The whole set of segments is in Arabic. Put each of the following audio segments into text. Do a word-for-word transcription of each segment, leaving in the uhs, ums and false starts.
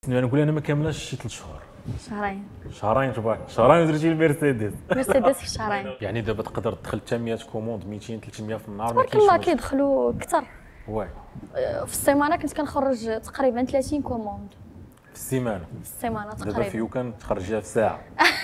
انا نقول انا ما كاملاش شي ثلاث شهور. شهرين شهرين تبارك شهرين درتي المرسيدس. مرسيدس في شهرين. يعني دابا تقدر تدخل حتى مية كوموند ميتين ثلاثمية في النهار. تبارك الله كيدخلوا اكثر. واه في السيمانه كنت كنخرج تقريبا ثلاثين كوموند في السيمانه. في السيمانه تقريبا. دابا في يوكان تخرجيها في ساعه.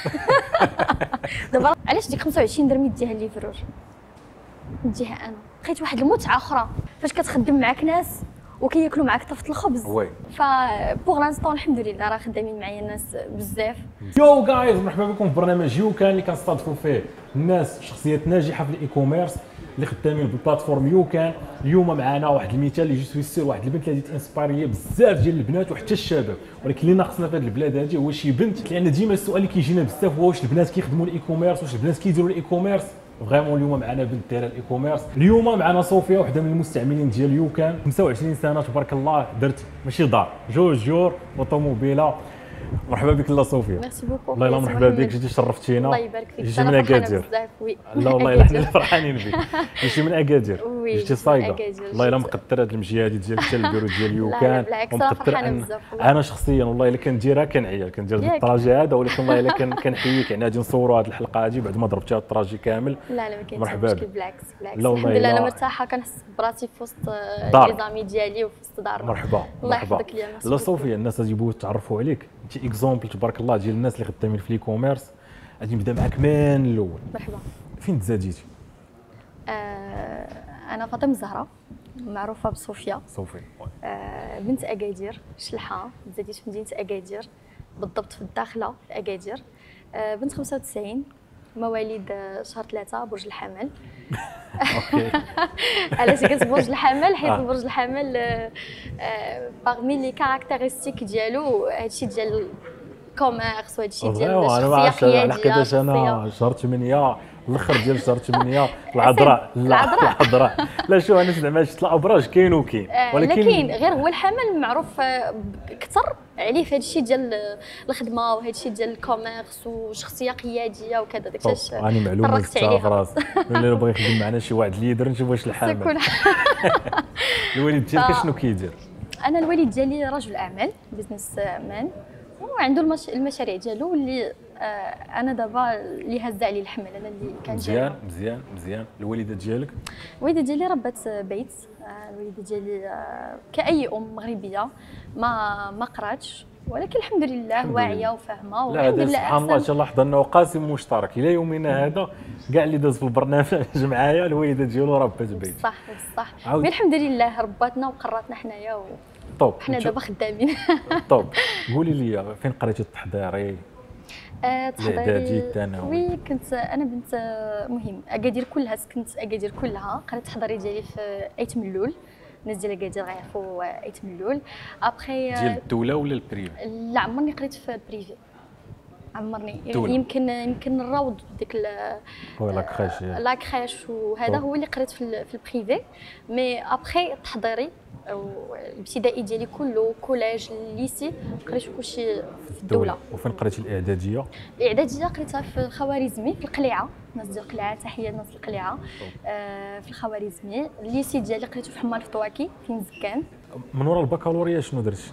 دابا علاش ديك خمسة وعشرين درهم يديها الليفرور نديها انا؟ لقيت واحد المتعه اخرى فاش كتخدم معاك ناس وكياكلوا معاك طفت الخبز. وي ف بوغ لانستون الحمد لله راه خدامين معايا الناس بزاف. يو جايز مرحبا بكم في برنامج يوكان اللي كنستضيفوا فيه الناس شخصيات ناجحه في الاي كوميرس اللي خدامين بالبلاتفورم يوكان. اليوم معنا واحد المثال اللي جي سوي سير واحد البنت اللي انسبايري بزاف ديال البنات وحتى الشباب، ولكن اللي ناقصنا في هذه البلاد هذه هو شي بنت، لان ديما السؤال اللي كيجينا بزاف هو واش البنات كيخدموا الاي كوميرس، واش البنات كيديروا الاي كوميرس. فريمون اليوم معنا بنت دايره الاي كوميرس. اليوم معنا صوفيا وحده من المستعملين ديال يوكان، خمسة وعشرين سنه تبارك الله، درت ماشي دار جوج جور وطوموبيله. مرحبا بك لا صوفيا. ميرسي بوكو. الله يلا مرحبا بك، جيتي شرفتينا. الله يبارك فيك. جيتي من اكادير بزاف وي. لا والله الا حنا فرحانين بك. جيتي من اكادير جيتي صايده. الله الا مقدر هذه المجيه هذه ديالك حتى البيرو ديال يوكان. ومقدر ان انا شخصيا والله الا كنديرها كنعيا كندير الطراجي هذا، ولكن والله الا كنحييك يعني غادي نصوروا هذه الحلقه هذه بعد ما ضربتيها الطراجي كامل. لا لا ما كاينش مرحبا مشكل، بالعكس بالعكس. لا والله الحمد لله انا لا. مرتاحه كنحس براسي في وسط دار. لي زامي ديالي وفي وسط دارنا. مرحبا الله مرحبا. يحفظك ليا. لا صوفيا الناس غادي يبغيو يتعرفوا عليك، انت اكزومبل تبارك الله ديال الناس اللي خدامين في لي كوميرس. غادي نبدا معاك من الاول. مرحبا. فين تزاديتي؟ آه انا فاطمه الزهراء معروفه بصوفيا. صوفيا آه بنت اكادير شلحه، تزاديت في مدينه اكادير بالضبط في الداخله في اكادير. آه بنت خمسة وتسعين، مواليد شهر ثلاثة برج الحمل. اوكي. علاش قلت برج الحمل؟ حيت آه. برج الحمل باغمي لي كاركتيرستيك ديالو هادشي ديال الكوميرس وهادشي ديال الشخصيه قياديه. لحقيتاش انا شهر ثمانية الاخر ديال شهر ثمانية العذراء. لا العذراء لا شو انا زعما شفت الابراج كاين وكاين، ولكن كاين غير هو الحمل معروف اكثر عليه في هادشي ديال الخدمه وهادشي ديال الكوميرس وشخصيه قياديه وكذا. داك الشيء راني معلومه زدتها في راسي. اللي بغى يخدم معنا شي واحد ليدر نشوف واش الحامل. الوالد ديالك شنو كيدير؟ انا الوالد ديالي رجل اعمال بزنس مان وعنده المش... المشاريع ديالو اللي آه انا دابا اللي هزه عليه الحمل انا اللي كان مزيان مزيان مزيان. الوالده ديالك؟ الوالده ديالي ربات بيت. آه الوالده ديالي آه كاي ام مغربيه ما ما قراتش، ولكن الحمد لله واعيه وفاهمه والحمد لله. سبحان الله ان شاء الله حضرنا قاسم مشترك الى يومنا هذا. كاع اللي داز في البرنامج معايا الوالده ديالو ربات بيت. صح صح. الحمد لله رباتنا وقراتنا حنايا و... طوب حنا دابا خدامين. طوب قولي لي فين قريتي التحضيري؟ آه تحضيري الثانوي. وي كنت انا بنت مهم اكادير كلها، سكنت اكادير كلها. قريت التحضيري ديالي في ايت ملول. الناس ديال اكادير غيعرفوا ايت ملول. ابخي ديال الدوله ولا البريفي؟ لا عمرني قريت في البريفي، عمرني. يمكن يمكن الروض ديك لاكريش لاكريش وهذا هو اللي قريت في في البريفي. مي ابخي التحضيري الابتدائي ديالي كله كولاج ليسي قريت كلشي في الدوله. وفين قريتي الاعداديه؟ الاعداديه قريتها في الخوارزمي في القليعه. الناس ديال القليعه، تحيه الناس ديال القليعه. آه في الخوارزمي. الليسي ديالي قريته في حمال الفطواكي في مزكان. من وراء البكالوريا شنو درتي؟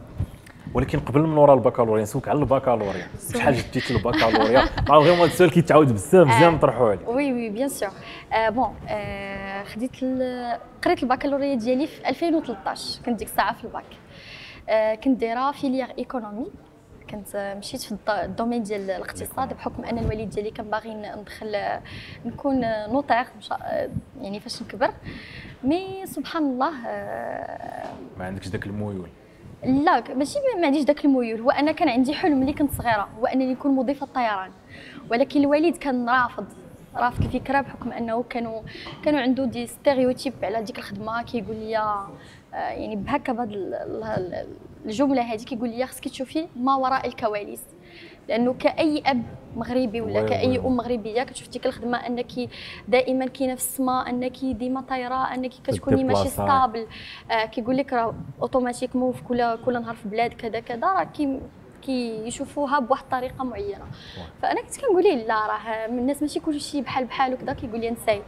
ولكن قبل من وراء البكالوريا نسولك على البكالوريا. شحال جبتي البكالوريا؟ مع غير هذا السؤال كيتعاود بزاف مزيان نطرحوه عليك. وي وي بيان سور. بون آه خديت قريت البكالوريا ديالي في ألفين وثلاثطاش. كنت ديك الساعه في الباك. آه كنت دايره فيليير ايكونومي. كنت مشيت في الدومين ديال الاقتصاد بحكم ان الوالد ديالي كان باغي ندخل نكون نوطير يعني فاش نكبر. مي سبحان الله آه ما عندكش داك الميول. لا ماشي ما عنديش داك الميول، هو انا كان عندي حلم ملي كنت صغيره هو انني نكون مضيفه الطيران، ولكن الوالد كان رافض رافض الفكره بحكم انه كانوا كانوا عنده دي ستيريوتيب على ديك الخدمه. كيقول لي آه يعني بهكا بهاد الجمله هذه كيقول لي خصك تشوفي ما وراء الكواليس، لانه كاي اب مغربي ولا كاي ام مغربيه كتشوف ديك الخدمه انك دائما كاينه في السماء، انك ديما طايره، انك كتكوني ماشي ستابل. آه كيقول لك راه اوتوماتيكمون في كل كل نهار في بلاد كذا كذا راه كي كيشوفوها بواحد الطريقه معينه. فانا كنت كنقول ليه لا راه الناس ماشي كلشي بحال بحال وكذا. كيقول لي نساي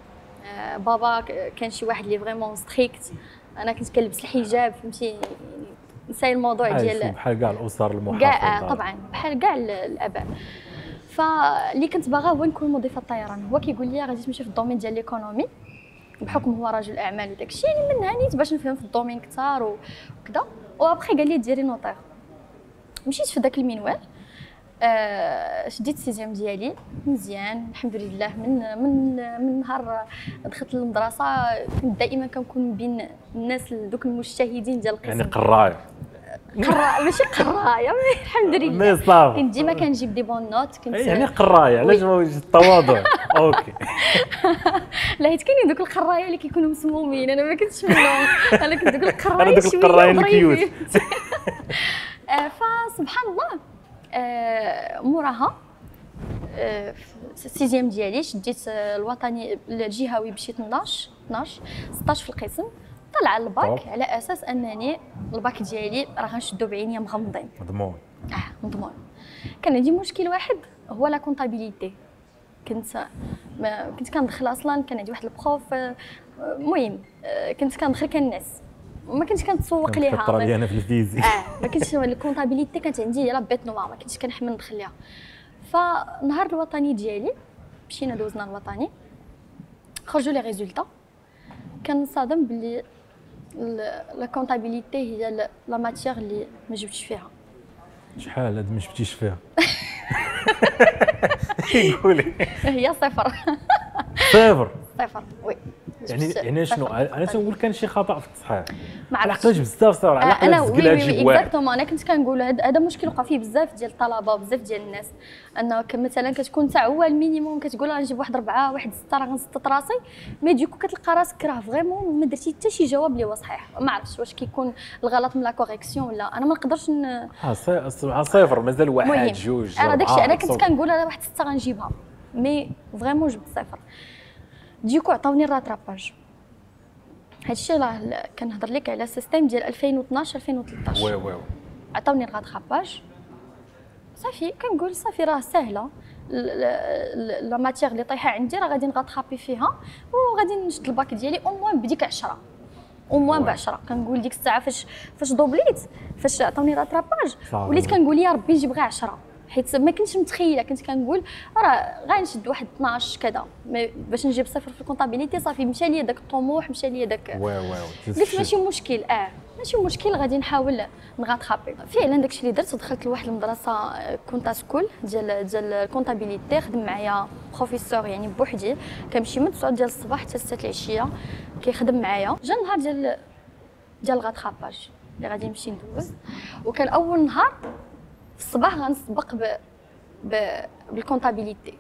آه بابا كان شي واحد اللي فريمون ستريكت. انا كنت كنلبس الحجاب فهمتي نساي الموضوع ديال بحال كاع الاسر المحافظه كاع طبعا بحال كاع الاباء. فاللي كنت باغا هو نكون مضيفه الطيران. هو كيقول لي غادي تمشي في الدومين ديال ليكونومي بحكم هو رجل اعمال وداك الشيء، يعني منها نيت باش نفهم في الدومين اكثر وكذا. وابخي قال لي ديري نوطير. مشيت في داك المنوال، آه شديت السيزيام ديالي مزيان الحمد لله. من من من نهار دخلت للمدرسه كنت دائما كنكون بين الناس دوك المجتهدين ديال القسم. يعني قرايه قرايه ماشي قرايه الحمد لله. مي صافي كنت ديما كنجيب دي بون نوت. كنت يعني قرايه علاش ما وجدت التواضع. اوكي لا حيت كاينين دوك القرايه اللي كيكونوا مسمومين، انا ما كنتش منهم. انا كنت دوك القرايه انا دوك القرايه الكيوت. فسبحان الله آه موراها آه في السيزيام ديالي شديت الوطني الجهوي مشيت اثناش اثناش ستطاش في القسم. طلع الباك على اساس انني الباك ديالي راه غنشدو بعينيا مغمضين مضمون. اه مضمون. كان عندي مشكل واحد هو لا كونطابيليتي. كنت ما كنت كندخل اصلا، كان عندي واحد البروف المهم كنت كندخل كنعس ما كنتش كنتسوق ليها. كنت انا في الفيزياء اه ما كنتش الكونطابيليتي كانت عندي لا بيت نوار، ما كنتش كنحمل ندخل ليها. فنهار الوطني ديالي مشينا دوزنا الوطني، خرجوا لي ريزولطا. كنصادم بلي لا كونطابيليتي هي لا ماتيير اللي ما جبتش فيها. شحال هاد ما جبتيش فيها؟ قولي. هي صفر. صفر صفر وي. يعني يعني شنو؟ انا تنقول كان شي خطا في التصحيح. ما عرفتش علاش بزاف صراحه علاش انا تسجل هادشي بواحد. اكزاكتومون انا كنت كنقول هذا مشكل وقع فيه بزاف ديال الطلبه وبزاف ديال الناس، انه مثلا كتكون حتى هو المينيموم كتقول غنجيب واحد أربعة واحد ستة راه غنسطط راسي، مي ديكو كتلقى راسك راه فريمون ما درتي حتى شي جواب اللي هو صحيح. ما عرفتش واش كيكون الغلط من لا كوريكسيون ولا انا ما نقدرش ن... ها صفر مازال واحد جوج انا داكشي انا كنت كنقول انا واحد ستة غنجيبها، مي فريمون جبت صفر. ديكو عطاوني الراتراباج. هادشي راه كنهضر لك على سيستيم ديال ألفين واثناش ألفين وثلاثطاش. وي وي عطاوني الراتراباج صافي. كنقول صافي راه ساهله لا ماتيير اللي طايحه عندي راه غادي نغاترابي فيها وغادي نشد الباك ديالي او موان بديك عشرة او موان ب عشرة. كنقول ديك الساعه فاش فاش دوبليت فاش عطاوني راتراباج وليت كنقول يا ربي نجيب غير عشرة، حيت ما كنتش متخيله. كنت كنقول راه غنشد واحد اثناش كذا باش نجيب صفر في الكونطابيليتي. صافي مشى لي داك الطموح مشى لي داك. وي وي قلت ماشي مشكل اه ماشي مشكل غادي نحاول نغاترابي. فعلا داكشي اللي درت. دخلت لواحد المدرسه كونتا سكول ديال ديال الكونطابيليتي. خدم معايا بروفيسور يعني بوحدي، كنمشي من تسعة ديال الصباح حتى ستة العشيه كيخدم معايا. جا النهار ديال ديال الغاتراباج اللي غادي نمشي ندوز، وكان اول نهار في الصباح غنسبق ب ب بالكونطابيليتي.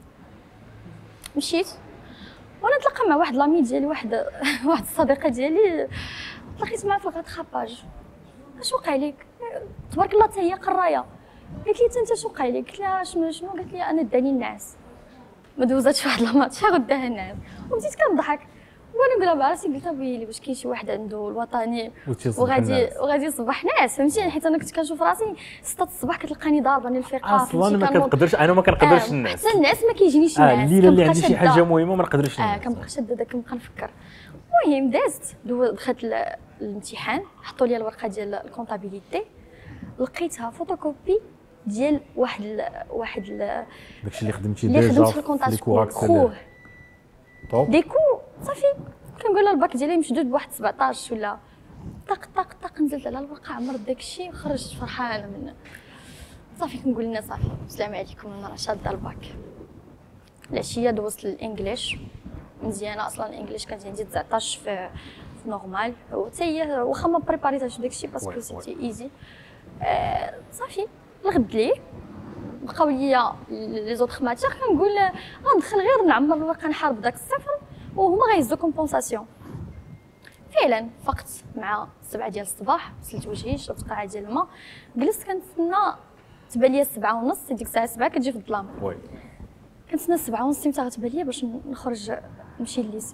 مشيت وانا نتلاقى مع واحد لامي ديالي واحد واحد الصديقه ديالي تلاقيت معها في الغاتراباج. اش وقع لك؟ تبارك الله حتى هي قرايه. قالت لي انت اش وقع لك؟ قلت لها شنو شنو؟ قالت لي انا داني النعاس ما دوزاتش واحد لاماتش غداها النعاس. وبديت كنضحك وانا نقولها مع راسي. قلت ويلي واش كاين شي واحد عنده الوطني وغادي وغادي يصبح ناعس فهمتي؟ حيت انا كنت كنشوف راسي ستة الصباح كتلقاني ضارباني الفقه اصلا ما كنقدرش انا ما كنقدرش النعس. حتى النعس ما كيجينيش النعس. اه الليله اللي عندي شي حاجه مهمه ما نقدرش النعس. اه كنبقى شاده داك كنبقى نفكر. المهم دازت دخلت الامتحان حطوا لي الورقه ديال الكونطابيليتي، لقيتها فوتوكوبي ديال واحد ال واحد ال داكشي اللي خدمتي ديجا ديجا في الكونطاسيون خوه طوب ديكو. صافي كنقول لها الباك ديالي مشدود بواحد سبعطاش ولا طق طق طق. نزلت على الورقه عمرت داكشي وخرجت فرحانه منه. صافي كنقول لنا صافي السلام عليكم انا راه شاده الباك. العشيه دوزت للانجليش مزيانه. اصلا الانجليش كانت عندي تسعطاش في في نورمال وحتى هي واخا ما بريباريتهاش داكشي باسكو سيتي ايزي. آه صافي الغد ليه بقاو ليا لي زوطخ ماتيغ. كنقول غندخل غير نعمر الورقه نحارب داك الصفر وهما غيهزوا كومبونساسيون. فعلا فقت مع سبعة ديال الصباح، غسلت وجهي شربت قاعه ديال الماء، جلست كنتسنى تبان ليا السبعة ونص. ديك الساعه سبعة كتجي في الظلام. وي كنتسنى السبعة ونص متى غتبان ليا باش نخرج نمشي لليسي.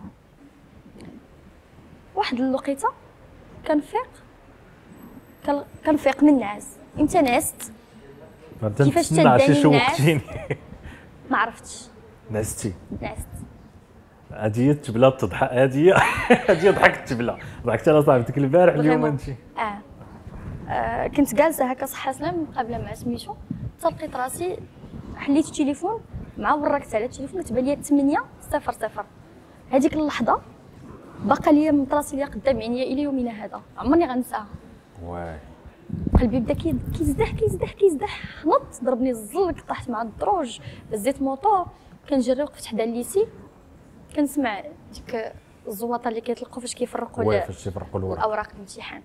واحد الوقيته كنفيق كنفيق من النعاس. امتى نعست كيفاش تداني النعاس ما عرفتش. نعستي نعست. هادي هي التبله تضحك. هادي هي هادي ضحكت التبله. ضحكت انا صاحبتك البارح اليوم انت. اه آه كنت جالسه هكا صحه سلام مقابله مع سميتو، تلقيت راسي حليت التليفون مع وركت على التليفون كتبان لي ثمانية صفر صفر. هذيك اللحظه باقا ليا مطراسي ليا قدام عينيا الى يومنا هذا، عمرني غنساها. واي قلبي بدا كي- كيزدح كيزدح كيزدح، نط ضربني الزلق، طحت مع الدروج، هزيت موطور، كنجري وقفت حدا الليسي، كنسمع ديك الزواطه اللي كيطلقوا فاش كيفرقوا واي ال- فاش تيفرقوا الورق. الاوراق الامتحان.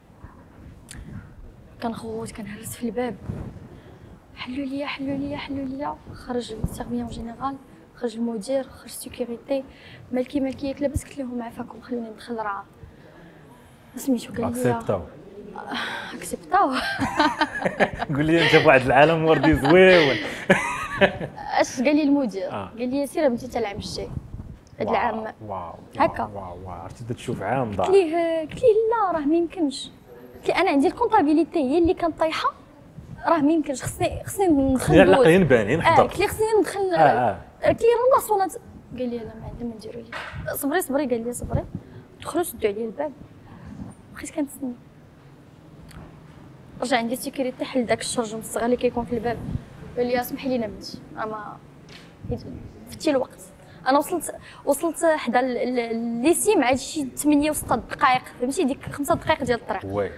كنغوت كنهرس في الباب، حلوا لي حلوا لي حلوا لي. خرج السيرفيون جينيرال، خرج المدير، خرج سيكوريتي، مالكي مالكي ياك لاباس؟ قلت لهم عافاكم خلوني ندخل راه. سميتو قال لي اكسبتاو. اكسبتاو. قول لي انت بواحد العالم وردي زويون. اش قال لي المدير؟ آه. قال لي سير بنتي حتى العام الجاي، هاد العام. واو واو هكا. واو واو عرفتي بدات تشوف عام ضاع. قلت ليه قلت ليه لا راه ما يمكنش، قلت ليه انا عندي الكونطابيليتي هي اللي كانت طايحه، راه ما يمكنش، خصني خصني ندخل لا لا ندوز. ينبان اه ينحضر. قلت ليه خصني ندخل. اه اه قلت ليه راه لاصونات. قال لي لا ما عندنا ما نديرو لك، صبري صبري. قال لي صبري. دخلوا سدوا عليا الباب، بقيت كنتسنى. رجع عندي سيكوريتي حل داك الشرجم الصغير اللي كيكون في الباب، قال لي اسمحي لينا بنتي راه ما فتي الوقت. انا وصلت وصلت حدا ال- ال- الليسي مع شي ثمانية وستة دقائق، فهمتي ديك خمسة دقائق ديال الطريق. واي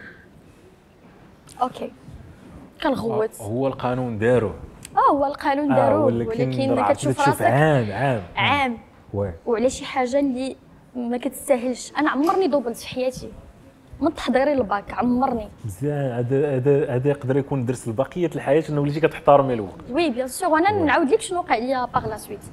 اوكي كنغوت. هو القانون داروه. اه هو القانون آه، داروه، ولكن ولكن راه كتشوف تشوف راسك عام عام عام واي وعلى شي حاجه اللي ما كتستاهلش. انا عمرني دوبلت في حياتي من تحضيري للباك، عمرني. مزيان. هذا هذا هذا يقدر يكون درس لبقيه الحياه انه وليتي كتحترمي الوقت. وي بيان سور. وانا وي. نعاود لك شنو وقع ليا باغ لا سويت.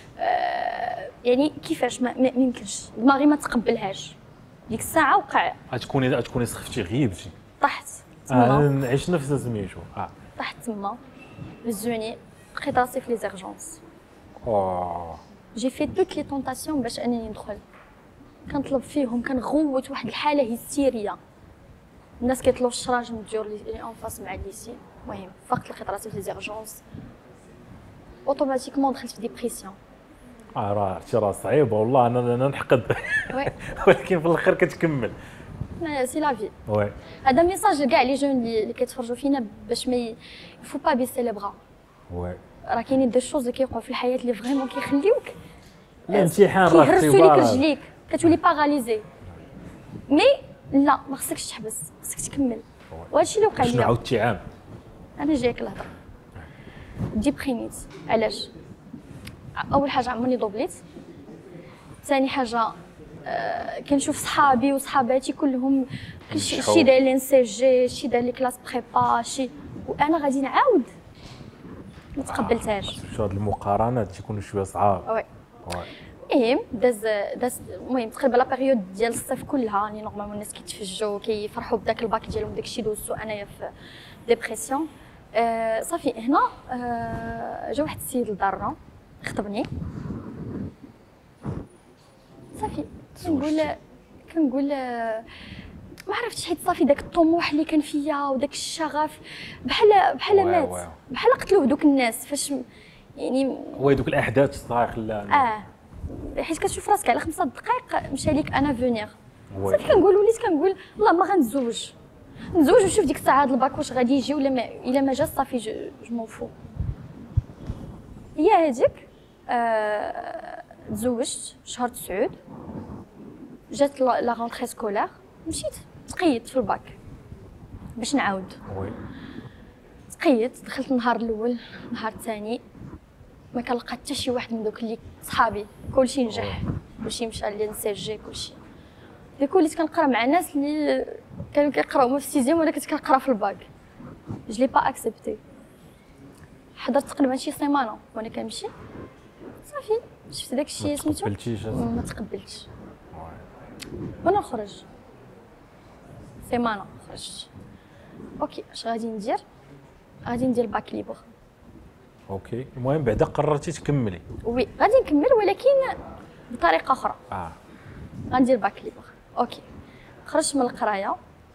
آه يعني كيفاش ما ما يمكنش دماغي ما تقبلهاش. ديك الساعه وقع، غتكوني غتكوني سخفتي غيبتي. طحت تما. اه عشت نفس سميتو. اه طحت تما، هزوني، لقيت راسي في لي زيرجونس. اوه جي في توت لي طونطاسيون باش انني ندخل، كنطلب فيهم، كنغوت واحد الحاله هستيريه. الناس كيطلبوا الشراج من الديور اللي اون فاس مع الليسي. المهم فقت لقيت راسي في لي زيرجونس، اوتوماتيكمون دخلت في ديبرسيون. اه راه عرفتي راه صعيبه والله. انا انا نحقد. وي ولكن في الاخر كتكمل. سي لا في. وي هذا ميساج لكاع لي جون اللي اللي كيتفرجوا فينا، باش ما يفو با بيسي لي بغا. وي راه كاينين دي شوز اللي كيوقعوا في الحياه اللي فريمون كيخليوك الامتحان راه كيهرسوا ليك اختبار. رجليك، كتولي باغاليزي. مي لا ما خصكش تحبس، خصك تكمل. وهذا الشيء اللي وقع شنو لي. عاودتي عام؟ انا جايك الهضره. ديبريميت. علاش؟ اول حاجه عمرني دوبليت، ثاني حاجه آه كنشوف صحابي وصحاباتي كلهم كلشي نجحوا. شي داير لي سي جي، شي داير لي كلاس بريبا، شي، وانا غادي نعاود ما تقبلتهاش. شو هاد المقارنات تيكونوا شويه صعاب. وي وي المهم داز داز المهم تقريبا لا بيريود ديال الصيف كلها راني نورمالمون الناس كيتفجوا كيفرحوا بداك الباك ديالهم، داكشي دوزتو انايا في ديبرسيون. آه صافي هنا آه جا واحد السيد لدارنا خطبني. صافي كنقول كنقول آه، ما عرفتش، حيت صافي داك الطموح اللي كان فيا وداك الشغف بحال بحال واو مات، واو. بحال قتلوه دوك الناس فاش يعني. وي دوك الاحداث صراحه خلانا. اه حيت كتشوف راسك على خمسة دقائق مشى ليك انا فونيغ. وي صافي كنقول وليت كنقول والله ما غنتزوج، نتزوج ونشوف ديك الساعه هاد الباك واش غادي يجي ولا ما، الا ما جاش صافي جو مون فو. هي هذيك آه تزوجت شهر تسعود، جات لا لا رونتري سكولار، مشيت تقيدت في الباك باش نعاود. وي تقيدت، دخلت النهار الاول، النهار الثاني ما كنلقى حتى شي واحد من دوك اللي صحابي، كلشي نجح، كلشي مشى لي نسجي كلشي. اللي وليت كنقرا مع ناس اللي كانوا كيقراو هما في السيزيام وانا كنت كنقرا في الباك. جو لي با اكسبتي. حضرت تقريبا شي سيمانه وانا كنمشي، صافي شفت داك الشيء ما سميتو تقبلتيش. ما تقبلتش. وي. وانا نخرج سيمانه خرجت، اوكي اش غادي ندير؟ غادي ندير باك ليبر. اوكي المهم بعدا قررتي تكملي. وي غادي نكمل ولكن بطريقه اخرى، اه غندير باك ليبر. اوكي خرجت من القرايه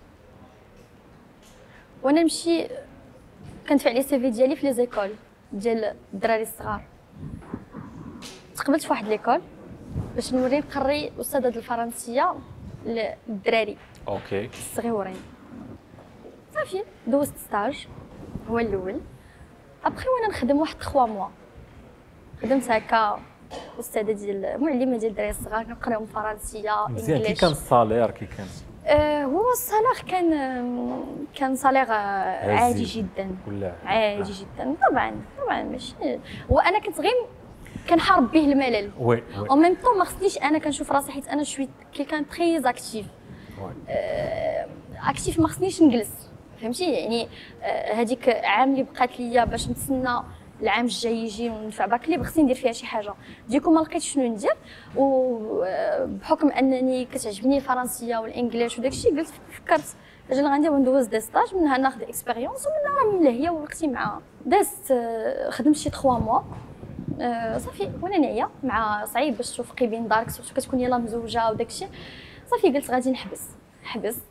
وانا نمشي كندفع لي سيفي ديالي في لي زيكول ديال الدراري الصغار. تقبلت في واحد ليكول باش نوري نقري الاستاذه ديال الفرنسيه للدراري اوكي الصغيورين. صافي دوزت ستاج هو الاول. ابخي وانا نخدم واحد ثلاثة موا، خدمت هكا استاذه ديال معلمه ديال الدراري الصغار كنقراهم فرنسيه مزيان. كي انجليش. كان الصالير كي كان؟ آه هو الصالير كان كان صالير عادي جدا، ولا عادي جدا طبعا طبعا. ماشي وانا كنت غير كنحارب به الملل. وي وي او ميم طون ما خصنيش انا كنشوف راسي حيت انا شوي كيلكان تري اكتيف. آه اكتيف ما خصنيش نجلس فهمتي يعني. آه هذيك عام اللي بقات ليا باش نتسنى العام الجاي يجي وندفع باكلي خصني ندير فيها شي حاجه. ديكو ما لقيتش شنو ندير، وبحكم انني كتعجبني الفرنسيه والانجليش وداكشي قلت فكرت اجل غندير وندوز دي ستاج منها ناخذ اكسبيريونس ومنها راه ملهيه ووقتي مع دازت. خدمت شي ثلاثة موا أه صافي وانا ناعيه مع صعيب باش توفقي بين دارك سورتو كتكون يلاه مزوجه وداكشي. صافي قلت غادي نحبس. حبست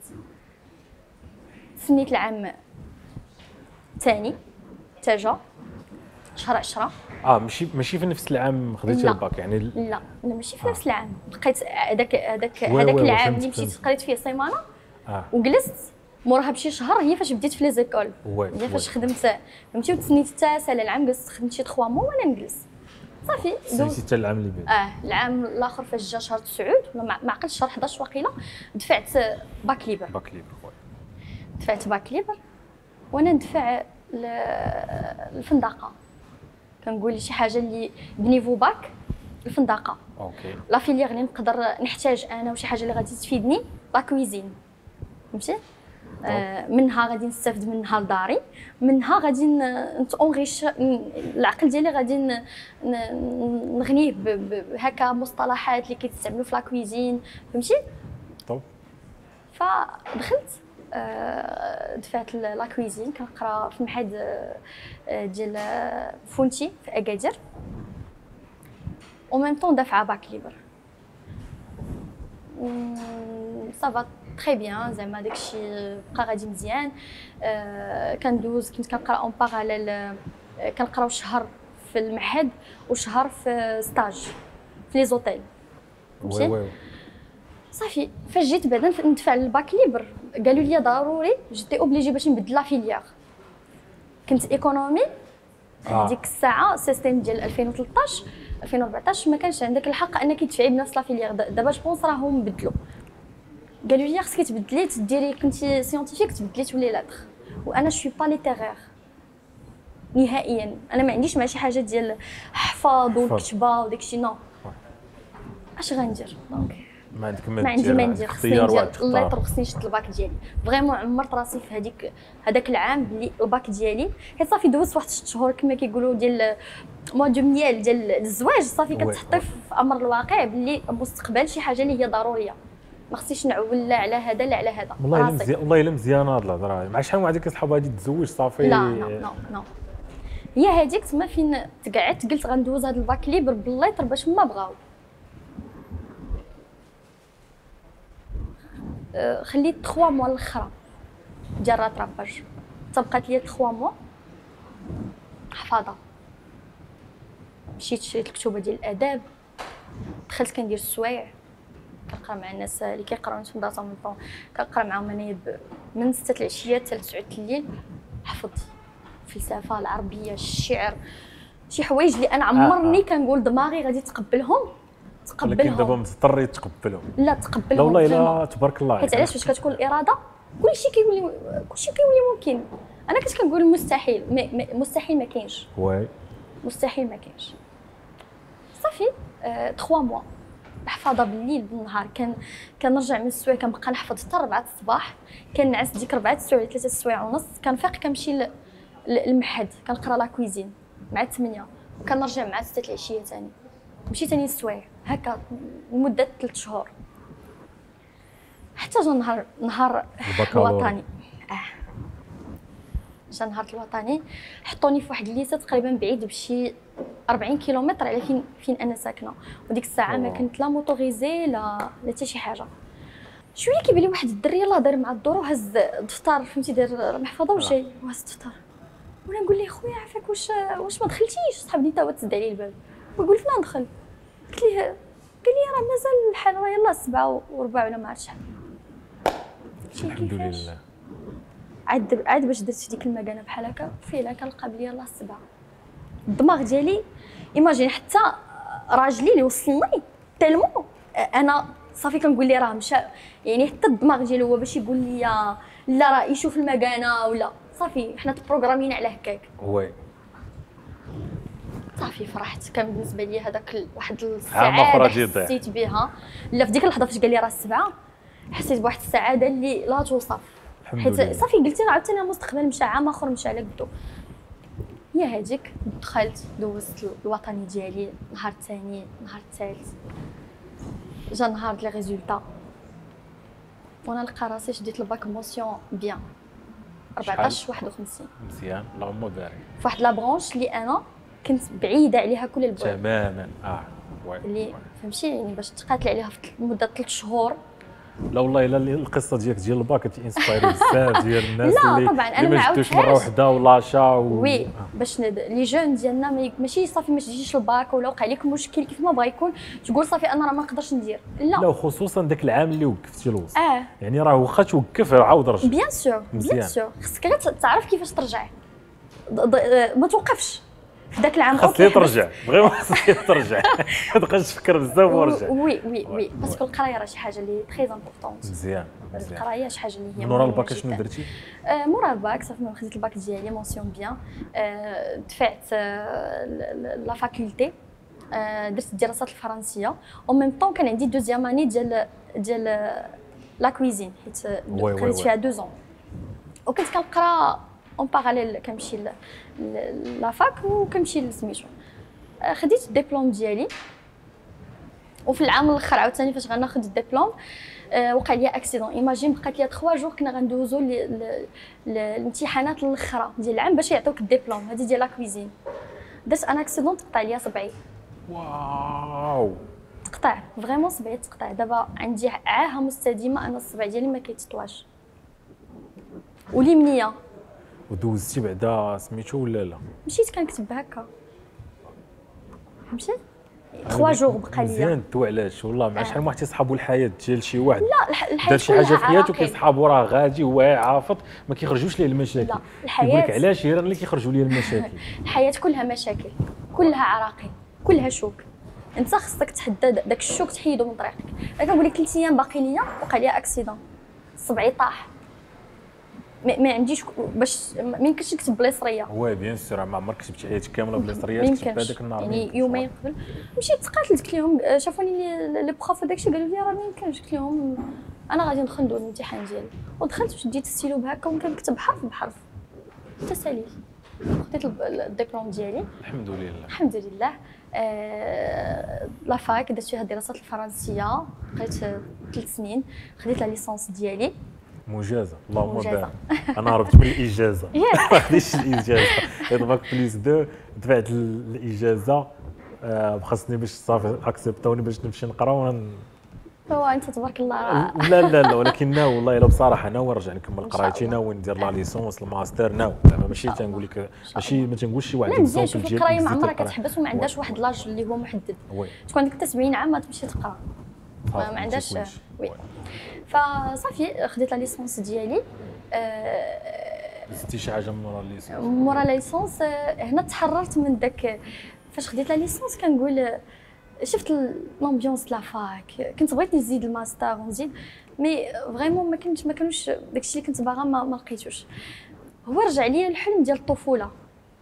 سنيت العام الثاني تاجا شهر عشرة. اه ماشي ماشي في نفس العام خديتي الباك يعني؟ لا لا ماشي في نفس العام. بقيت هذاك هذاك وي هذاك وي العام فهمت اللي مشيت فهمت. قريت فيه سيمانه اه وجلست موراها بشي شهر هي فاش بديت في لي زيكول. وي هي فاش وي. خدمت فهمتي وتسنيت التاسع العام جلست خدمت شي ثلاثة موا وانا نجلس صافي. سنيتي حتى العام اللي بعد؟ اه العام الاخر فاش جا شهر تسعود ولا ما ما عقلتش شهر حداش وقيله دفعت باك ليبر. باك ليبر وي. دفعت باك ليبر وانا ندفع الفندقه. كنقول شي حاجه اللي بنيفو باك الفندقه. اوكي. لا فيليير اللي نقدر نحتاج انا وشي حاجه اللي غادي تفيدني لا كويزين فهمتي. آه منها غادي نستافد منها لداري، منها غادي نتونغيش العقل ديالي غادي نغنيه هكا مصطلحات اللي كيتستعملوا في لا كويزين فهمتي. طب فدخلت آه دفعت لا كويزين كنقرا في المعهد آه ديال فونتي في اكادير و ميم طون دافعه باك ليبر. صافا تري بيان زعما داكشي بقى غادي مزيان. آه كندوز كنت كنقرا اون باراليل كنقراو شهر في المعهد وشهر في ستاج في لي زوتيل وي وي. صافي فاش جيت بعدا ندفع الباك ليبر قالوا لي ضروري جيتي اوبليجي باش نبدل لا فيليير. كنت ايكونومي آه. ديك الساعه سيستيم ديال ألفين وثلاثطاش ألفين وأربعطاش ما كانش عندك الحق انك تدفعي بنفس لا فيليير. دابا جوبونس راهم بدلوا قالوا لي خصك تبدلي تديري كنتي سيونتيفيك تبدلي تولي لاتر. وانا شوي با ليتيرير نهائيا. انا ما عنديش مع شي حاجه ديال حفاظ والكتابه وداكشي نو. اش غندير دونك ما عندك ما عندي ما ندير. خصني اختيار ندير واحد الله تختار. يطر خصني نشد الباك ديالي. فريمون عمرت راسي في هذيك هذاك العام بلي الباك ديالي حيت صافي دوزت واحد ست شهور كما كيقولوا ديال موا دو ميال ديال الزواج. صافي كتحطي في امر الواقع بلي مستقبل شي حاجه اللي هي ضروريه ما خصنيش نعول لا على هذا لا على هذا. والله الا مزيان والله الا مزيانه هاد الهضره. مع شحال من واحد كيصحاب غادي تزوج صافي؟ لا نو نو نو هي هذيك تما فين تقعدت قلت غندوز هذا الباك ليبر بالليطر باش ما بغاو. أه خليت ثلاثة موا الاخرى ديال راتراباج تبقات لي ثلاثة موا حفاظه. مشيت شريت الكتوبه ديال الاداب دخلت كندير السوايع كنقرا مع الناس اللي كيقراو في المدرسه من طون كنقرا معاهم انايا من ستة العشيه حتى تسعة الليل. حفظت الفلسفه العربيه الشعر شي حوايج اللي انا عمرني آه. كنقول دماغي غادي تقبلهم تقبلهم ولكن دابا مضطر تقبلهم. لا تقبلهم لا والله الا تبارك الله. حيت علاش فاش كتكون الاراده كلشي كيولي كلشي كيولي ممكن. انا كنت كنقول مستحيل مستحيل ما كاينش. وي مستحيل ما كاينش. صافي آه، ثلاثة موا حفاظه بالليل بالنهار. كان كنرجع من السوايع كنبقى نحفظ حتى أربعة الصباح. كنعس ديك أربعة السوايع ثلاثة السوايع ونص. كنفيق كنمشي للمعهد كنقرا لا كويزين مع ثمانية وكنرجع مع ستة العشيه ثاني. مشيت ثاني السوايع هكا لمده ثلاث شهور حتى جا نهار نهار الوطني. اه جا نهار الوطني حطوني في واحد الليسه تقريبا بعيد بشي أربعين كيلومتر على فين فين انا ساكنه. وديك الساعه ما كنت لا موطوريزي لا لا حتى شي حاجه. شويه كيبان لي واحد الدري يلاه دار مع الدور وهز الدفتر فهمتي دار المحفظه وجاي وهز الدفتر. وانا نقول ليه خويا عافاك واش واش ما دخلتيش؟ صاحبني تا هو تسد عليه الباب ويقول فين ندخل. قلت ليه قال لي راه مازال الحال راه يلاه سبعة وربع ولا ما عرفتش شحال. الحمد لله عاد عاد باش درت في ديك المكانه بحال هكا فيلا كنلقى بلي يلاه السبعه. الدماغ ديالي ايماجين حتى راجلي اللي وصلني تالمون انا صافي كنقول لي راه مشى، يعني حتى الدماغ ديالو هو باش يقول لي لا راه يشوف المكانه ولا صافي حنا تبروغرامينا على هكاك. وي صافي فرحت. كان بالنسبه لي هذاك واحد عام السعاده أخرى جدا. حسيت بها. لا في ديك اللحظه فاش قال لي راه السبعه حسيت بواحد السعاده اللي لا توصف، حيت صافي قلت انا عاوتاني المستقبل مشى، عام اخر مشى على قدو. هي هذيك دخلت دوزت الوطني ديالي، نهار الثاني نهار الثالث جا نهار لي ريزولطا وانا لقى راسي شديت الباك موسيون بيان أربعطاش واحد وخمسين. مزيان اللهم بارك. فواحد لا برونش اللي انا كنت بعيده عليها كل البعد تماما. اه وي اللي فهمتي يعني باش تقاتل عليها في مده ثلاث شهور. لا والله الا القصه ديالك ديال الباك تانسبايري بزاف ديال الناس لا اللي طبعا انا اللي ما ما جبتوش مره عاودتهاش. واحده ولاشا و... وي باش ند... لي جون ديالنا ما- ماشي صافي ما تجيش الباك ولا وقع لك مشكل كيف ما بغا يكون تقول صافي انا راه ما نقدرش ندير. لا لا وخصوصا ذاك العام اللي وقفتي الوسط. اه يعني راه واخا توقف عاود رجع. بيان سور بيان مزيان. سور خصك غير تعرف كيفاش ترجع. ض- ض- ما توقفش في ذاك العام. خاص لي أوكي، ترجع فريمون خاص لي ترجع ما تبقاش تفكر بزاف ورجع. وي وي وي باسكو القرايه راه شي حاجه اللي تري امبورطونت. مزيان مزيان. القرايه شي حاجه اللي هي من ورا مهمة الباك شنو جداً. درتي؟ آه، مورا الباك صافي ملي خديت الباك ديالي مونسيون بيان. آه، دفعت آه، ل- ل- لا فاكولتي. آه، درت الدراسات الفرنسيه او ميم طون كان عندي دوزيام اني ديال ديال لا كويزين حيت وي وي قريت وي. فيها دو زون وكنت كنقرا اون باراليل كنمشي ل- ل- لا فاك وكنمشي لسميتو. آه، خديت الدبلوم ديالي وفي العام الاخر عاوتاني فاش غناخذ الدبلوم آه، وقع لي اكسيدون. ايماجين بقات لي ثلاثة جور كنا غندوزو ل- ل- ل- الامتحانات الاخرى ديال العام باش يعطوك الدبلوم هذه ديال لا كويزين. درت انا اكسيدون تقطع لي صبعي. واو تقطع فريمون صبعي تقطع. دابا عندي عاهه مستديمه انا الصبع ديالي ما كيتطواش واليمنيه. ودوزتي بعدا سميتو ولا لا؟ مشيت كنكتب هكا فهمتي. ثلاثة جور بقى ليا. مزيان دو علاش والله مع آه. شحال من واحد تيصحابوا الحياه ديال شي واحد لا الح- الحياه دار شي حاجه كلها في حياته عراقيل. كيصحابو راه غادي هو عافط ما كيخرجوش ليه المشاكل. لا، يقول لك الحياة- علاش هي انا اللي كيخرجوا لي المشاكل. الحياه كلها مشاكل كلها عراقيل كلها شوك. انت خصك تحدى داك الشوك تحيدو من طريقك. انا كنقول لك ثلاث ايام باقي ليا وقع لي اكسيدون صبعي طاح. ما, ما عنديش باش ما يمكنش نكتب بلا صريه. هو بيان سور ما عمرك كتبتي حياتك كامله بلا ما صريات كتب يمكنش هذاك النهار. يعني يومين قبل مشيت تقاتلت قلت لهم شافوني لي لي بروف وداكشي قالوا لي راه ما يمكنش. قلت لهم انا غادي ندخل ندوز الامتحان ديالي ودخلت وشديت السيلو بهكا وكنكتب حرف بحرف حتى ساليت. خديت الب- الدبلوم ديالي الحمد لله. الحمد لله. آه، لا فاك درت فيها الدراسات الفرنسيه بقيت ثلاث سنين. خديت لا ليسونس ديالي مجازه اللهم مجازة. بارك. انا هربت من الاجازه ياك. ما خديتش الاجازه باك بليس دو دفعت الاجازه. آه، خاصني باش صافي اكسبتوني باش نمشي نقرا ون... هو انت تبارك الله راه لا لا لا ولكن ناوي والله الا بصراحه ناوي نرجع نكمل إن شاء قرايتي الله. ناوي ندير لا ليسونس الماستر ناوي زعما ماشي إن شاء تنقول الله. لك ماشي ما تنقولش شي واحد لا مزيان. اكزومبل شوف ديال القرايه ما إكزيت عمرها القراية. كتحبس وما عندهاش وي. واحد لاج اللي هو محدد. وي تكون عندك حتى سبعين عام ما تمشي تقرا. ما, صافي، ما عندهاش تيكونش. وي. وي. فصافي خديت لا ليسونس ديالي. آه، زدتي شي حاجه من ورا الليسونس؟ مورا لا ليسونس آه، هنا تحررت من داك. فاش خديت لا ليسونس كنقول آه، شفت لامبيونس لا فاك كنت بغيت نزيد الماستر ونزيد مي فريمون ما كنتش ما كانوش داكشي اللي كنت باغا ما, ما لقيتوش. هو رجع لي الحلم ديال الطفوله.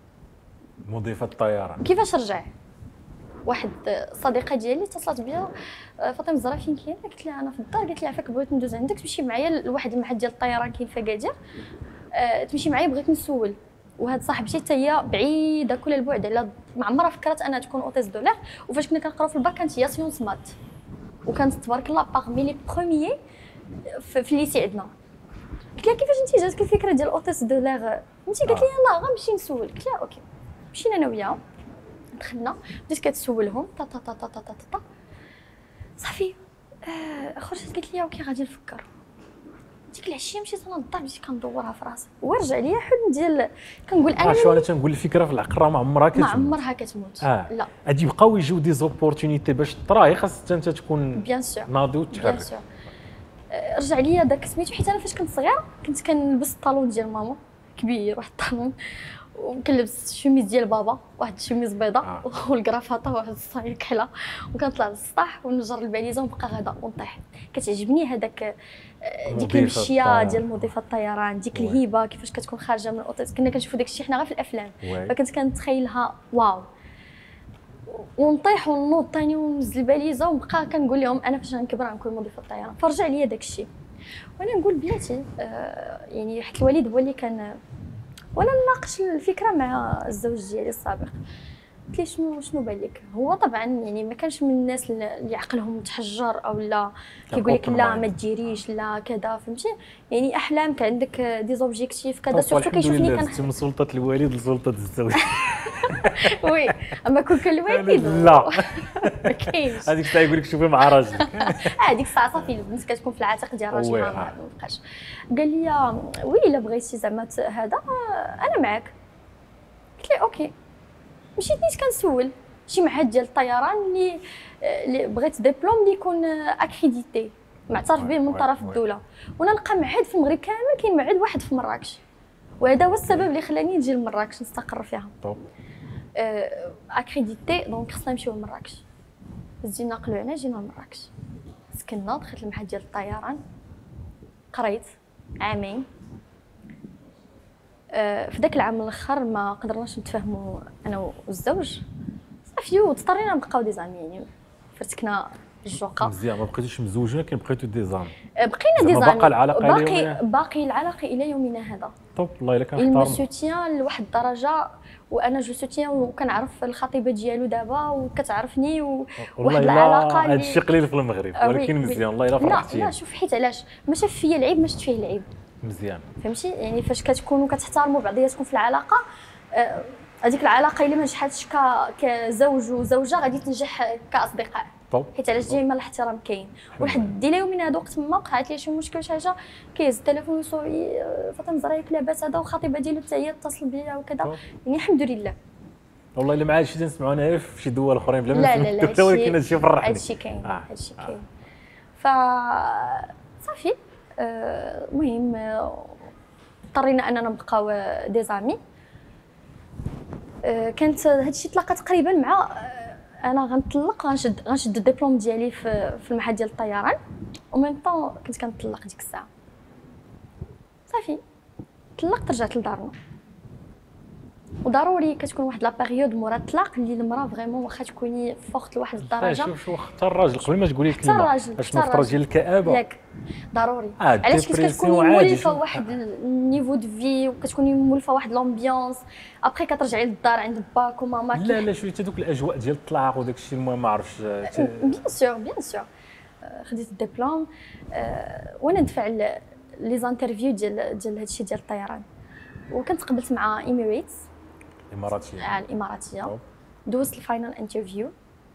مضيفه الطيران. كيفاش رجع؟ واحد صديقه ديالي اتصلت بيا آه، فاطمه الزهراء فين كاينه؟ قلت لها انا في الدار. قالت لي عافاك بغيت ندوز عندك تمشي معايا لواحد المعهد ديال الطيران كاين في اكادير. آه، تمشي معايا بغيت نسول. وهاد صاحبتي حتى هي بعيده كل البعد على ما عمرها فكرت انها تكون اوتيس دولار. وفاش كنا كنقراو في الباك كانت هي سيونس مات وكانت تبارك الله باغمي لي بروميي في في الليسي عندنا. قلت لها كيفاش انت جاتك الفكره ديال اوتيس دولار انت؟ قالت لي يلاه غنمشي نسول. قلت لها اوكي. مشينا انا وياها دخلنا بديت كتسولهم تا تا تا تا تا تا تا صافي. آه خرجت قالت لي اوكي غادي نفكر. ديك العشيه مشيت انا للدار بديت كندورها في راسي ورجع لي حلم ديال كنقول اه انا شو انا تنقول الفكره في العقل راه ما عمرها ما كتموت. عمرها كتموت. اه لا غادي يبقاو يجيو دي زوبورتونيتي باش تراهي خاص انت تكون بيان سور ناضي بيان وتحرك. سور. رجع ليا داك سميتو، حيت انا فاش كنت صغيره كنت كنلبس الطالون ديال ماما كبير، واحد الطالون، وكنلبس الشميز ديال بابا، واحد الشميز بيضاء آه. والكرافطه واحد الصاي كحله، وكنطلع للسطح ونجر الباليزه ونبقى غادا ونطيح. كتعجبني هذاك آه، ديك مضيفة المشيه الطيران. ديال مضيفه الطيران، ديك وي. الهيبه كيفاش كتكون خارجه من الاوتيل. كنا كنشوفوا داك الشيء حنا غير في الافلام، وي. فكنت كنتخيلها واو، ونطيح ونوض ثاني وننزل الباليزه ونبقى كنقول لهم انا فاش غنكبر غنكون مضيفه الطيران. فرجع ليا داك الشيء، وانا نقول بلاتي آه يعني حيت الوالد هو اللي كان، وانا نناقش الفكره مع الزوج ديالي السابق، قلت ليه شنو شنو بان لك. هو طبعا يعني ما كانش من الناس اللي عقلهم متحجر او لا كيقول لك لا ما ديريش لا كذا، فهمتي؟ يعني احلام، كان عندك دي زوبجيكتيف كذا، سورتو كيشوفني كان من سلطه الوالد لسلطه الزوج. وي، اما كون كان الوالد لا ما كاينش هذيك الساعه يقول لك شوفي مع راجلك. هذيك الساعه صافي البنت كتكون في العاتق ديال راجلها، وي. ما بقاش. قال لي وي الا بغيتي زعما هذا انا معاك. قلت له اوكي. مشيت نيت كنسول شي معهد ديال الطيران اللي اللي بغيت ديبلوم اللي يكون اكريديتي معترف به من طرف الدوله، وانا نلقى معهد في المغرب كامل كاين معهد واحد في مراكش، وهذا هو السبب اللي خلاني نجي لمراكش نستقر فيها. طب اكريديتي دونك خصنا نمشيو لمراكش. زينا ناقلوا عنا جينا لمراكش، سكننا، دخلت المعهد ديال الطيران، قريت عامين. في ذاك العام الاخر ما قدرناش نتفاهموا انا والزوج، صافي واضطرينا نبقاو دي زامي، يعني فرتكنا الجوقه. مزيان، ما بقيتوش مزوجين ولكن بقيتو دي زامي. بقينا دي زامي، باقا العلاقه باقي باقي العلاقه الى يومنا هذا. طب والله الا كان المو احترام سوتيان لواحد الدرجه، وانا جو سوتيان وكنعرف الخطيبه ديالو دابا وكتعرفني وواحد العلاقه هذا الشيء قليل في المغرب، ولكن مزيان والله الا فرحتيني. لا لا شوف، حيت علاش ما شاف فيا العيب ما شفت فيه العيب. مزيان فهمتي؟ يعني فاش كتكونوا كتحترموا بعضياتكم في العلاقه، هذيك العلاقه الا ما نجحتش كزوج وزوجه غادي تنجح كاصدقاء. طب حيت علاش ديما الاحترام كاين. ولحد ديال يومنا هذا وقت ما وقعت لي شي مشكل شي حاجه كيهز التليفون ويصوي فاطمه زرايك لاباس هذا، وخطيبه ديالو حتى هي اتصل بيا وكذا، يعني الحمد لله. والله الا ما عاد شي تنسمعوا انا في شي دول اخرين بلا ما لا لا لا، ولكن هادشي فرحني. هادشي كاين، آه. هادشي كاين. ف صافي المهم اضطرينا اننا نبقاو دي زامي. كانت هادشي طلقه تقريبا مع انا غنطلق، غنشد غنشد الدبلوم ديالي في في المعهد ديال الطيران، وميم طون كنت كنطلق ديك الساعه. صافي طلقت، رجعت لدارنا. وضروري كتكون واحد لا بيريود مورا الطلاق اللي المراه فريمون واخا تكوني فوقت لواحد الدرجه. شوف شوف حتى الراجل قبل ما تقولي حتى الراجل باش نفترض ديال الكآبه ياك ضروري. آه علاش كيفاش كتكوني مولفه واحد النيفو دو في، وكتكوني مولفه واحد لومبيونس، ابخي كترجعي للدار عند باك وماما. لا لا شويه هذوك الاجواء ديال الطلاق وداك الشيء، المهم ما عرفتش. بيان سور بيان سور خديت الدبلوم وانا ندفع لي زانترفيو ديال ديال هادشي ديال الطيران، وكنت قبلت مع ايميريتس الاماراتيه. على الاماراتيه. دوزت الفاينل انترفيو،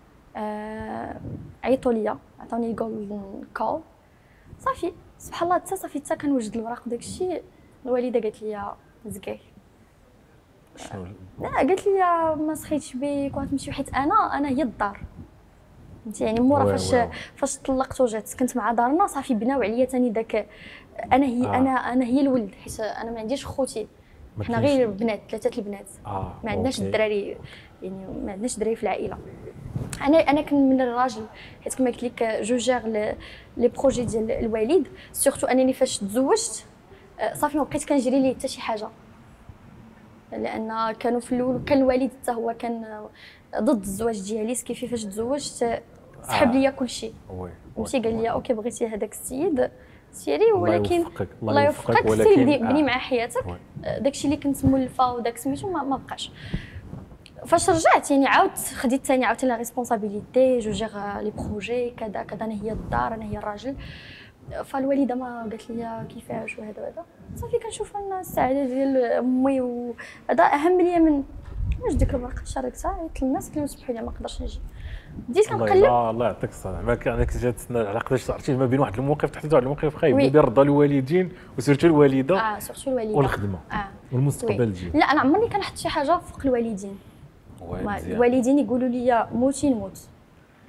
عيطوا ليا عطاوني جولدن كول. صافي سبحان الله حتى صافي حتى كنوجد الوراق وداك الشيء، الوالده قالت لي زكاي. شنو؟ لا قالت لي ما سخيتش بيك وغتمشي، حيت انا انا هي الدار، فهمتي؟ يعني مورا فاش فاش طلقت وجات سكنت مع دارنا، صافي بناو عليا ثاني داك انا هي آه. انا انا هي الولد، حيت انا ما عنديش خوتي، حنا غير بنات، ثلاثه البنات. آه. ما عندناش الدراري، يعني ما عندناش دراري في العائله. انا انا كن من الراجل، حيت كما قلت لك جو جير لي بروجي ديال الوالد، سورتو انني فاش تزوجت صافي ما بقيت كنجري ليه حتى شي حاجه، لان كانوا في الاول كان الوالد حتى هو كان ضد الزواج ديالي. كيفي فاش تزوجت سحب ليا كلشي، مشي قال لي اوكي بغيتي هذاك السيد سيري، ولكن الله يوفقك سيري بني مع حياتك. داكشي اللي كنت مولفه وداك سميتو ما, ما بقاش. فاش رجعت يعني عاودت خديت ثاني عاودت لا ريسبونسابيلتي، جو جير لي بروجي كذا كذا، انا هي الدار انا هي الراجل. فالوالده ما قالت لي كيفاش وهذا وهذا، صافي كنشوف ان السعاده ديال امي وهذا اهم ليا من واش ديك الورقه شاركتها. عيطت للناس قلت لهم سمحوا لي ما نقدرش نجي. بديت كنقلب. الله يعطيك الصحه. ما كانك جات تسنى على قداش عرفتي ما بين واحد الموقف تحت واحد الموقف خايب ديال رضا الوالدين وسيرتو الوالده. اه سيرتو الوالده والخدمه اه والمستقبل ديالك. لا انا عمرني كنحط شي حاجه فوق الوالدين. الوالدين يقولوا لي موتي نموت،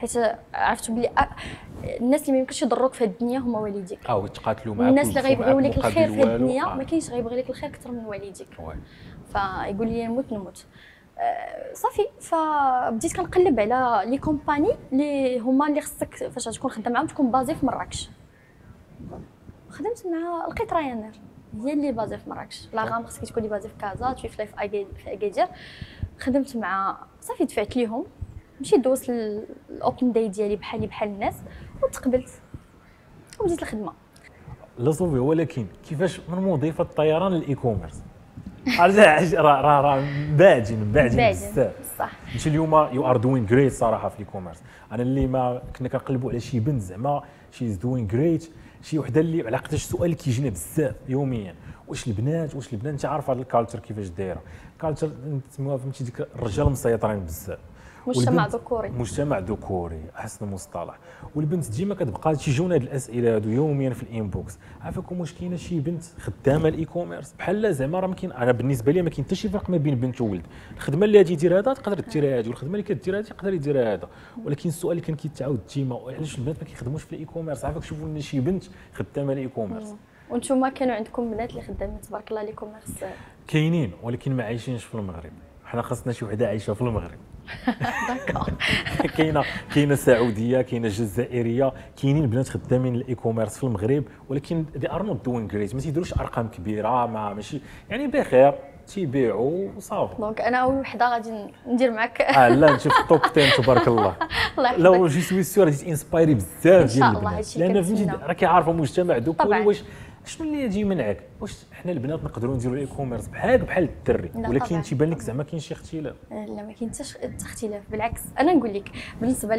حيت عرفتوا بلي الناس اللي ما يمكنش يضروك في هذه الدنيا هما والديك. اه ويتقاتلوا معاك الناس اللي غيبغيو لك مقابل الخير في هذه والو. الدنيا آه. ما كاينش غيبغي لك الخير اكثر من والديك. وي. فيقول لي نموت نموت. آه صافي فبديت كنقلب على لي كومباني اللي هما اللي خصك فاش تكون خدام معاهم تكون بازي في مراكش. خدمت مع لقيت رايانير هي اللي بازي في مراكش، لا غام خصك تكوني بازي في كازا تويفلاي في اكادير في اكادير. خدمت مع صافي دفعت ليهم مشيت دوزت الاوبن داي ديالي بحالي بحال الناس وتقبلت وبديت الخدمه. لا صوفي ولكن كيفاش من مضيفه الطيران للاي كوميرس راه راه راه باعدين باعدين بزاف صح. انت اليوم يو ار دوين جريت صراحه في الاي كوميرس. انا اللي ما كنا كنقلبوا على شي بنت زعما شي از دوين جريت شي وحده اللي على قداش السؤال اللي كيجينا بزاف يوميا واش البنات واش البنات انت عارف هذا الكالتشر كيفاش دايره الكالتشر نسميوها فهمتي ديك الرجال مسيطرين بزاف مجتمع ذكوري مجتمع ذكوري احسن المصطلح. والبنت ديما كتبقى تيجونا هاد الاسئله هادو يوميا في الانبوكس عافاكم واش كاينه شي بنت خدامه الاي كوميرس بحال زعما راه ما كاين. انا بالنسبه لي ما كاين حتى شي فرق ما بين بنت وولد. الخدمه اللي غادي يدير هذا تقدر ديرها هذه والخدمه اللي كدير هذه يقدر يدير هذا. ولكن السؤال اللي كان كيتعاود ديما علاش البنات ما كيخدموش في الاي كوميرس عافاك شوفوا لنا شي بنت خدامه الاي كوميرس. وانتم كانوا عندكم بنات اللي خدامين تبارك الله الاي كوميرس؟ كاينين ولكن ما عايشينش في المغرب. حنا خاصنا شي وحده عايشه في المغرب. داكور. كاينه كاينه سعوديه كاينه جزائريه كاينين بنات خدامين الاي كوميرس في المغرب ولكن دي ار نوت دوين جريت ما تيديروش ارقام كبيره ما ماشي يعني بخير تيبيعوا وصافي. دونك انا اول وحده غادي ندير معاك. اه لا نشوف التوب عشرة تبارك الله. لو جي سوي سور غادي تانسبايري بزاف ديال البنات لان فهمتي راه كيعرفوا المجتمع دوكوري واش شنو اللي يجي منعك واش حنا البنات نقدروا نديروا الاي كوميرس بحال بحال الدري ولكن تيبان لك زعما كاين شي اختلاف. لا ما كاين حتى اختلاف بالعكس. انا نقول لك بالنسبه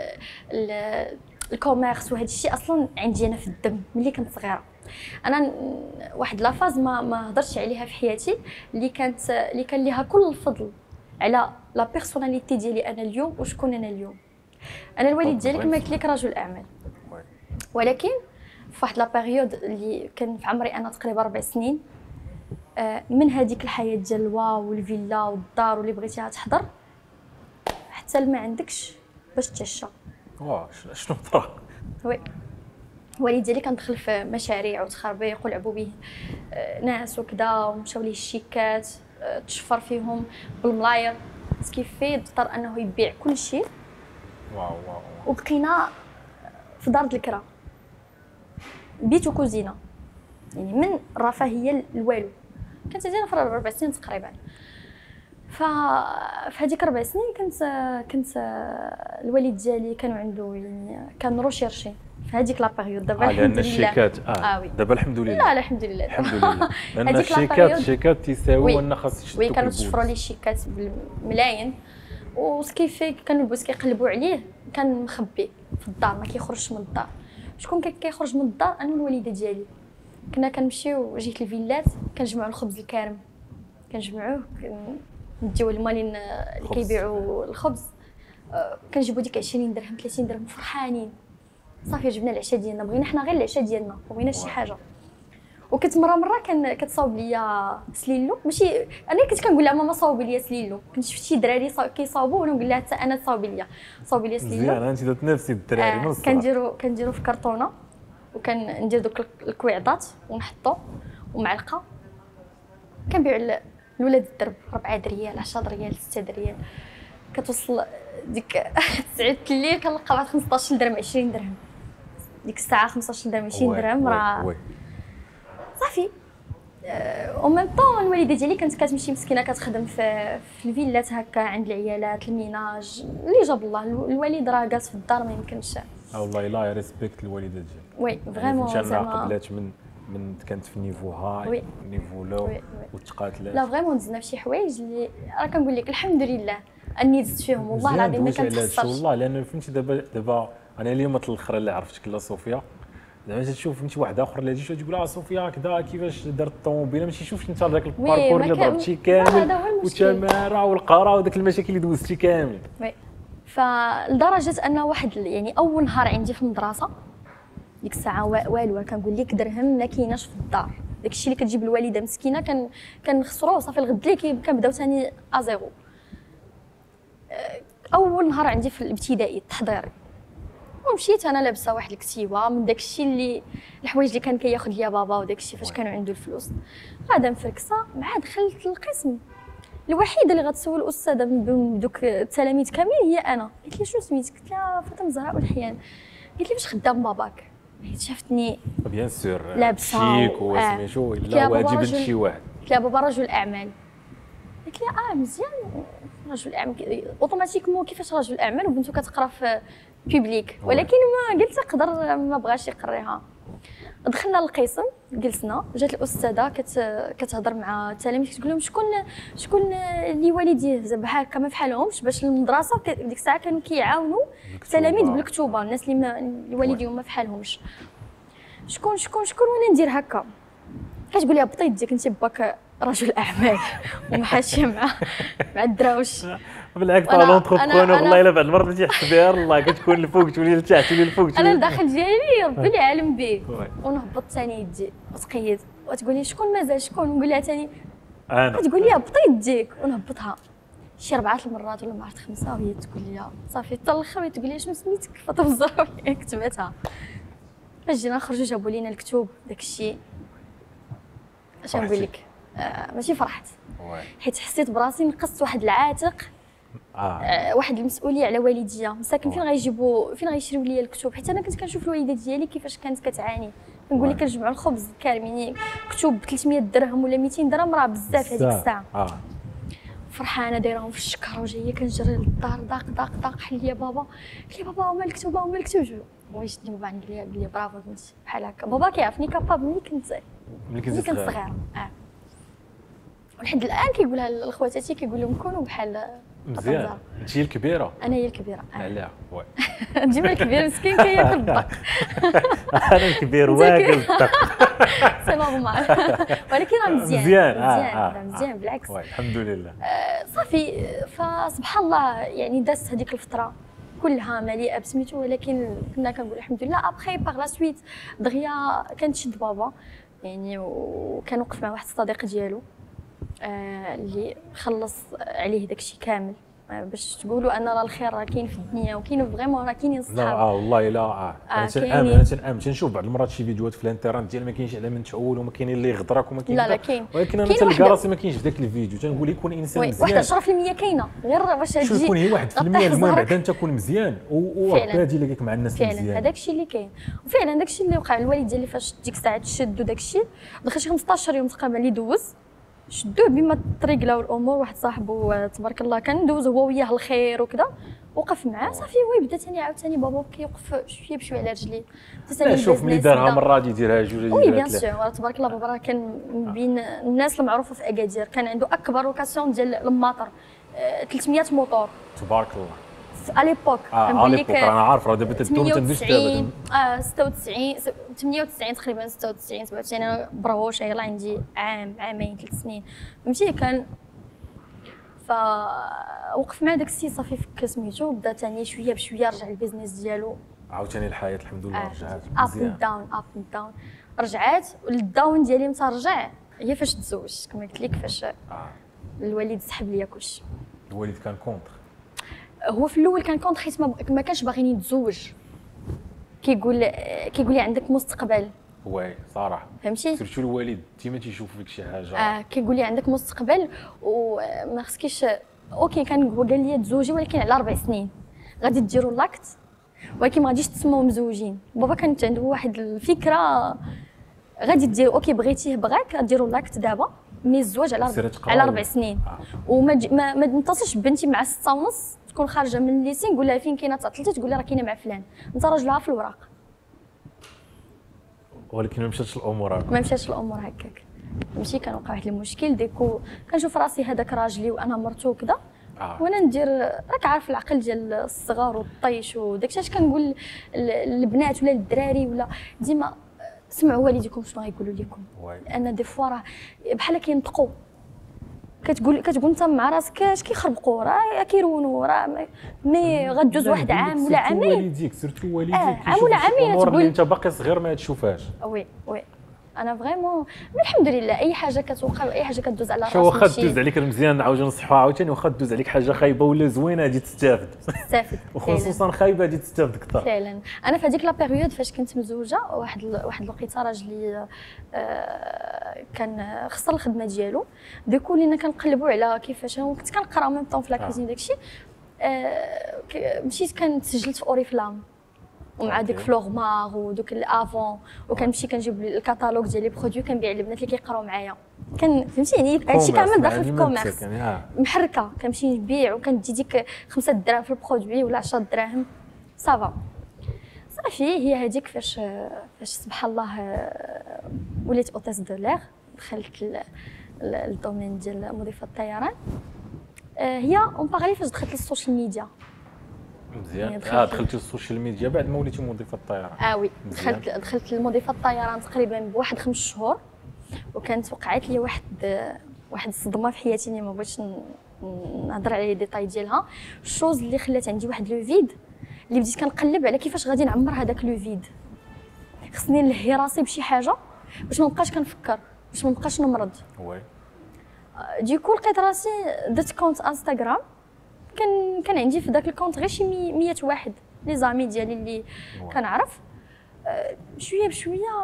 للكوميرس وهذا الشيء اصلا عندي انا في الدم ملي كنت صغيره. انا واحد لافاز ما ما هضرتش عليها في حياتي اللي كانت اللي كان ليها كل الفضل على لا بيرسوناليتي ديالي انا اليوم وشكون انا اليوم. انا الوالد ديالي كما قلت لك رجل اعمال ولكن في واحد لا بيريود اللي كان في عمري انا تقريبا اربع سنين من هذيك الحياه ديال الواو والفيلا والدار واللي بغيتيها تحضر حتى ما عندكش باش تعشى. واه شنو طرا. وي الوالد ديالي كان دخل في مشاريع وتخربيق ولعبوا به ناس وكذا ومشاو ليه الشيكات تشفر فيهم بالملاير كيفي اضطر انه يبيع كل شيء. واو واو وبقينا في دار الكرا بيت وكوزينه يعني من الرفاهيه الوالو. كانت عندنا في اربع سنين تقريبا. ف في هذيك اربع سنين كنت كنت الوالد ديالي كانوا عنده يعني كان روشيرشي في هذيك لا بيريود. دابا الحمد لله الشيكات اه, آه دابا الحمد لله. لا الحمد لله الحمد لله لان الشيكات الشيكات تيساوي ان خاص يشدوا. وي كانوا تشفروا لي الشيكات بالملايين وكيفي كانوا البوس كيقلبوا عليه كان مخبي في الدار ما كيخرجش من الدار. شكون كان كيخرج من الدار؟ انا والوالده ديالي. كنا كنمشيو جهه الفيلات كنجمعوا الخبز الكارم كنجمعوه نديوه للمالين اللي كيبيعوا الخبز كنجيبوا ديك عشرين درهم ثلاثين درهم فرحانين صافي جبنا العشاء ديالنا بغينا حنا غير العشاء ديالنا وبغينا شي حاجه. وكنت مره مره كان كتصاوب ليا سليلو ماشي انا كنت كنقول لها ماما صاوبي ليا سليلو. كنت شفت شي دراري كيصاوبوا وانا نقول لها حتى انا صاوبي ليا صاوبي ليا سليلو. مزيان انت درت نفسي الدراري من الصغر. كنديروا كنديروا في كرتونه وكندير دوك الكويعضات ونحطو ومعلقه كنبيعوا لولاد الدرب أربعة ريال عشرة ريال ستة ريال. كتوصل ديك تسعة الليل كنلقى واحد خمسطاش درهم عشرين درهم. ديك الساعه خمسطاش درهم عشرين درهم راه صافي. او ميم طون الوالده ديالي كانت كتمشي مسكينه كتخدم في في الفيلات هكا عند العيالات الميناج اللي جاب الله. الوالد راه جالس في الدار ما يمكنش. اه والله لا ريسبكت الوالده ديالي. وي فريمون زعما قبلات من من كانت في نيفو هاي نيفو لو وتقاتلات. لا فريمون دزنا في شي حوايج اللي راه كنقول لك الحمد لله اني دزت فيهم والله العظيم ما كنتخسرش والله. لان فهمتي دابا دابا انا اليوم الاخر اللي عرفتك لا صوفيا زعما تشوف فهمتي واحد اخر اللي يجي تقول اه صوفيا كذا كيفاش دارت الطوموبيله ما تيشوفش انت داك الباركور اللي ضربتي كامل والتماره والقاره وداك المشاكل اللي دوزتي كامل. وي فلدرجه ان واحد يعني اول نهار عندي في المدرسه ديك الساعه والو كنقول لك درهم ما كايناش في الدار. داكشي اللي كتجيب الوالده مسكينه كان كنخسروه صافي الغد لي كنبداو ثاني ازيرو. اول نهار عندي في الابتدائي التحضيري، ومشيت انا لابسه واحد الكتيبه من داكشي اللي الحوايج اللي كان كياخذ ليا بابا وداكشي فاش كانوا عنده الفلوس. غادا مفركسه مع دخلت للقسم، الوحيده اللي غتسول الاستاذه من دوك التلاميذ كاملين هي انا. قالت لي شنو سميتك؟ قلت لها فاطمه زهراء والحيان. قالت لي واش خدام باباك؟ حيت شافتني بيان سور لابسه شيك وسميتو الا واجب لشي واحد. قلت لها بابا رجل اعمال. قالت لي اه مزيان رجل اعمال اوتوماتيكمون كيفاش رجل اعمال وبنتو كتقرا في بيبليك، ولكن ما قلت يقدر ما بغاش يقريها. دخلنا للقسم جلسنا، جات الاستاذه كت كتهضر مع التلاميذ كتقول لهم شكون شكون اللي والديه زعما بحال هكا ما فحالهمش، باش المدرسه ديك الساعه كانوا كيعاونوا التلاميذ بالكتوبه، الناس اللي ما اللي والديهم ما فحالهمش. شكون شكون شكون وانا ندير هكا؟ كتقول لي بطي يديك انت باك رجل اعمال ومحاشيه مع مع الدراوش. بالعكس طال لونتربرونور والله الا بعد المرات اللي تيحس بها الله كتكون الفوق تولي لتحت تولي الفوق. انا الداخل ديالي ربي اللي عالم به، ونهبط ثاني يدي وتقيد وتقول لي شكون مازال شكون، ونقول لها ثاني انا تقول لي هبطي يديك ونهبطها شي اربعه المرات ولا ما عرفت خمسه، وهي تقول لي صافي حتى الاخر تقول لي شنو سميتك؟ فاطمه الزهراء كتبتها. فاش جينا نخرجوا جابوا لينا الكتب داك الشيء اش نقول لك آه ماشي فرحت، حيت حسيت براسي نقصت واحد العاتق آه. آه واحد المسؤوليه على والديا مساكن. فين غيجيبوا فين غيشريو لي الكتب؟ حيت انا كنت كنشوف الوالده ديالي كيفاش كانت كتعاني. كنقول لك كنجمعوا الخبز كاملين كتب ب ثلاثمية درهم ولا مئتين درهم راه بزاف هذيك الساعه. آه. فرحانه دايرهم في الشكر وجايه كنجري للدار داق داق داق حل لي بابا. قال لي بابا هما الكتب هما الكتب. بغا يشدني بابا قال لي قال لي برافو بنتي بحال هكا. بابا كيعرفني كاباب ملي كنت ملي كنت صغيره. اه ولحد الان كيقولها لخواتاتي كيقول لهم كونوا بحال مزيان. انت هي الكبيره؟ انا هي الكبيره. علاه وي ديما الكبير مسكين كياكل الدق. انا الكبير واكل الدق. سي نورمال. ولكن راه مزيان مزيان مزيان مزيان بالعكس. الحمد لله. صافي فسبحان الله يعني دازت هذيك الفتره كلها مليئه بسميتو، ولكن كنا كنقول الحمد لله. ابخي باغ لا سويت دغيا كانت شد بابا يعني، وكان وقف مع واحد الصديق ديالو آه اللي خلص عليه داكشي كامل آه باش تقولوا ان راه الخير راه كاين في الدنيا وكاين فريمون راه كاينين الصحاب. لا اه والله لا اه انا تنعم انا تنعم تنشوف بعض المرات شي فيديوهات في الانترنت ديال ما كاينش على من تحول وما كاين اللي يغدرك وما كاين. لا لا كاين، ولكن انا تلقى راسي ما كاينش في ذاك الفيديو. تنقول يكون انسان مزيان واحد عشرة في المية كاينه غير باش تجي شو يكون هي واحد في المية. المهم بعدا انت تكون مزيان وربي غادي يلاقيك مع الناس مزيان. فعلا هذاك الشيء اللي كاين، وفعلا داك الشيء اللي وقع الوالد ديالي فاش ديك الساعه تشد وداك الشيء دخل شي خمسطاش يوم تقريبا اللي دوز شدوه بما تريقلاو الامور. واحد صاحبو تبارك الله كان دوز هو وياه الخير وكذا، وقف معاه صافي هو بدا ثاني عاوتاني بابا كيوقف شويه بشويه على رجليه. لا شوف ملي دارها مره غادي يديرها جوج وي بيان سور تبارك الله. بابا راه كان من بين الناس المعروفه في اكادير، كان عنده اكبر لوكاسيون ديال الماطر ثلاثمية موطور تبارك الله على ليبوك. كنقول لك انا عارف راه دابا تدوم تندوش دابا اه ستة وتسعين ثمانية وتسعين تقريبا ستة وتسعين سبعة وتسعين. انا بروش يلاه عندي عام عامين ثلاث سنين فهمتي. كان فوقف مع داك السي صافي فك سميتو بدا ثاني شويه بشويه رجع البيزنس ديالو. عاوتاني الحياه الحمد لله رجعات مزيان اب داون اب داون رجعات. والداون ديالي متى رجع هي فاش تزوج كما قلت لك. فاش آه. الوالد سحب ليا كلشي. الوالد كان كونتر؟ هو في الاول كان كونتر حيت ما كانش باغيني نتزوج. كيقول كيقول لي عندك مستقبل. وي صراحه فهمتي سيرتو الوالد ديما تيشوف فيك شي حاجه. اه كيقول لي عندك مستقبل وما خصكيش. اوكي كان هو قال لي تزوجي ولكن على اربع سنين غادي ديروا لاكت ولكن ما غاديش تسموا مزوجين. بابا كانت عنده واحد الفكره غادي ديروا اوكي بغيتيه بغاك ديروا لاكت دابا مي الزواج على على اربع سنين. آه. وما ما, ما نتصلش بنتي مع ستة ونص تكون خارجه من الليسين نقول لها فين كاينه تعطلتي تقول لها راه كاينه مع فلان. انت راجلها في الوراق. ولكن ما مشاتش الامور هكاك. ما مشاتش الامور هكاك ماشي. كان وقع واحد المشكل ديكو كنشوف راسي هذاك راجلي وانا مرتو وكذا. آه. وانا ندير راك عارف العقل ديال الصغار والطيش وداكشي. اش كنقول للبنات ولا للدراري ولا ديما سمعوا والديكم شنو غايقولوا لكم. لان دي فوا راه بحال كينطقوا كتقول كتقول انت مع راسك اش كيخربقوا راه كيرونوا راه مي غدوز واحد عام ولا عامين. والديك سيرتو والديك آه. عام ولا عامين تقول انت باقي صغير ما تشوفهاش. وي وي انا فريمون الحمد لله اي حاجه كتوقع واي حاجه كدوز على راسك شو واخا دوز عليك مزيان نعاود نصحوها عاوتاني، واخا دوز عليك حاجه خايبه ولا زوينه غادي تستافد تستافد وخصوصا خايبه غادي تستافد اكثر فعلا. انا في هذيك لا بيريود فاش كنت مزوجه واحد ال... واحد الوقيته راجلي آه كان خسر الخدمه ديالو، ديكو ولينا كنقلبوا على كيفاش كنت كنقرا ميم طون في لا كوزين داكشي. آه مشيت كنت سجلت في اوريفلام ومع ديك فلورمار ودوك الافون، وكنمشي كنجيب الكاتالوج ديال لي برودوي كنبيع للبنات اللي كيقراو معايا. كان فهمتي يعني هادشي كامل داخل في الكوميرس محركه، كنمشي نبيع وكندي ديك خمسة دراهم في البرودوي ولا عشرة دراهم صافا صافي. هي هذيك فاش فاش سبحان الله وليت اوتيس دو لير، دخلت للدومين ديال مضيفه الطيران. هي اون بارالي فاش دخلت للسوشيال ميديا. مزيان. يعني اه دخلتي للسوشيال ميديا بعد ما وليتي مضيفه الطيران؟ اه وي دخلت دخلت لمضيفه الطيران تقريبا بواحد خمس شهور، وكانت وقعت لي واحد واحد الصدمه في حياتي اللي ما بغيتش نهضر على لي ديتاي ديالها. الشوز اللي خلات عندي واحد لو فيد اللي بديت كنقلب على كيفاش غادي نعمر هذاك لو فيد. خصني نلهي راسي بشي حاجه باش ما نبقاش كنفكر، باش ما نبقاش نمرض. وي ديكو لقيت راسي درت كونت انستغرام، كان كان عندي في ذاك الكونت غير شي مية واحد لي زامي ديالي اللي كنعرف. أه شويه بشويه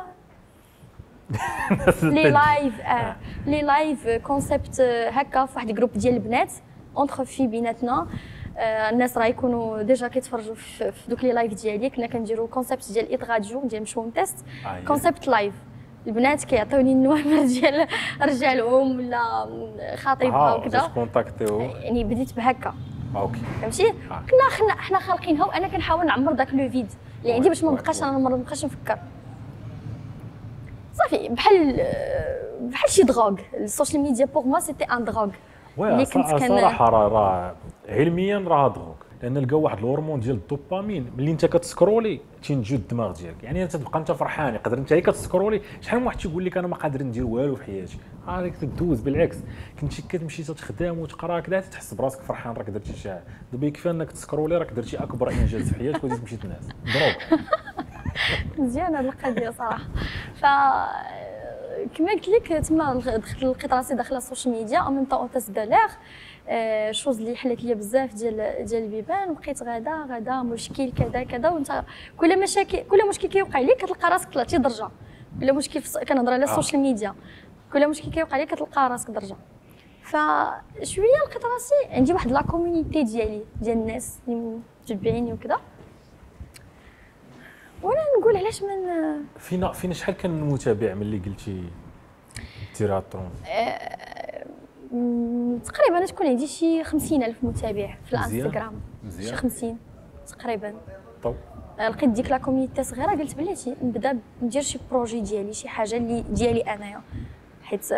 لي لايف اه لي لايف كونسيبت هكا في واحد الجروب ديال البنات اونتر في بيناتنا. آه الناس راه يكونوا ديجا كيتفرجوا في, في دوك لي لايف ديالي. كنا كنديروا كونسيبت ديال ايت راديو ديال مشوم تيست كونسيبت لايف. البنات كيعطيوني النوامر ديال رجالهم ولا خطيبها وكذا كونتاكتيو. يعني بديت بهكا اوكي فهمتي. كنا حنا حنا خالقينها وانا كنحاول نعمر داك لو فيد اللي عندي باش ما نبقاش انا ما نبقاش نفكر صافي. بحال بحال شي دروغ. السوشيال ميديا بوغ موا سيتي ان دروغ اللي كنت كان صراحه راه علميا راه دروغ، لان لقاو واحد الهرمون ديال الدوبامين ملي انت كتسكرولي تينتجو الدماغ ديالك. يعني انت تبقى انت فرحان، يقدر انت هي كتسكرولي شحال من واحد تيقول لك انا ما قادر ندير والو في حياتي، هاك تدوز بالعكس كنتي كتمشي تخدم وتقرا كذا تحس براسك فرحان راك درتي شي حاجه. دابا يكفي انك تسكرولي راك درتي اكبر انجاز في حياتك وتمشي تنعس دروغ. مزيانه هذه القضيه صراحه. ف كما قلت لك تما دخلت لقيت راسي داخله السوشيال ميديا او ميم طون اوتيس دو لير. آه شوز اللي حلت لي بزاف ديال ديال البيبان. بقيت غدا غدا مشكل كذا كذا، وانت كل مشاكل كل مشكل كيوقع لك كتلقى راسك طلعتي درجه. كل مشكل كنهضر على السوشيال ميديا، كل مشكل كيوقع لك كتلقى راسك درجه. فشويه لقيت راسي عندي واحد لا كوميونيتي ديالي ديال الناس اللي متبعيني وكذا، وانا نقول علاش من فينا فينا شحال كان المتابع ملي قلتي تيراترون؟ تقريبا تكون عندي شي خمسين ألف متابع في الانستغرام. شي خمسين تقريبا. طو لقيت ديك لا كوميونيتي صغيره قلت بلاتي نبدا ندير شي بروجي ديالي، شي حاجه اللي ديالي انايا. حيت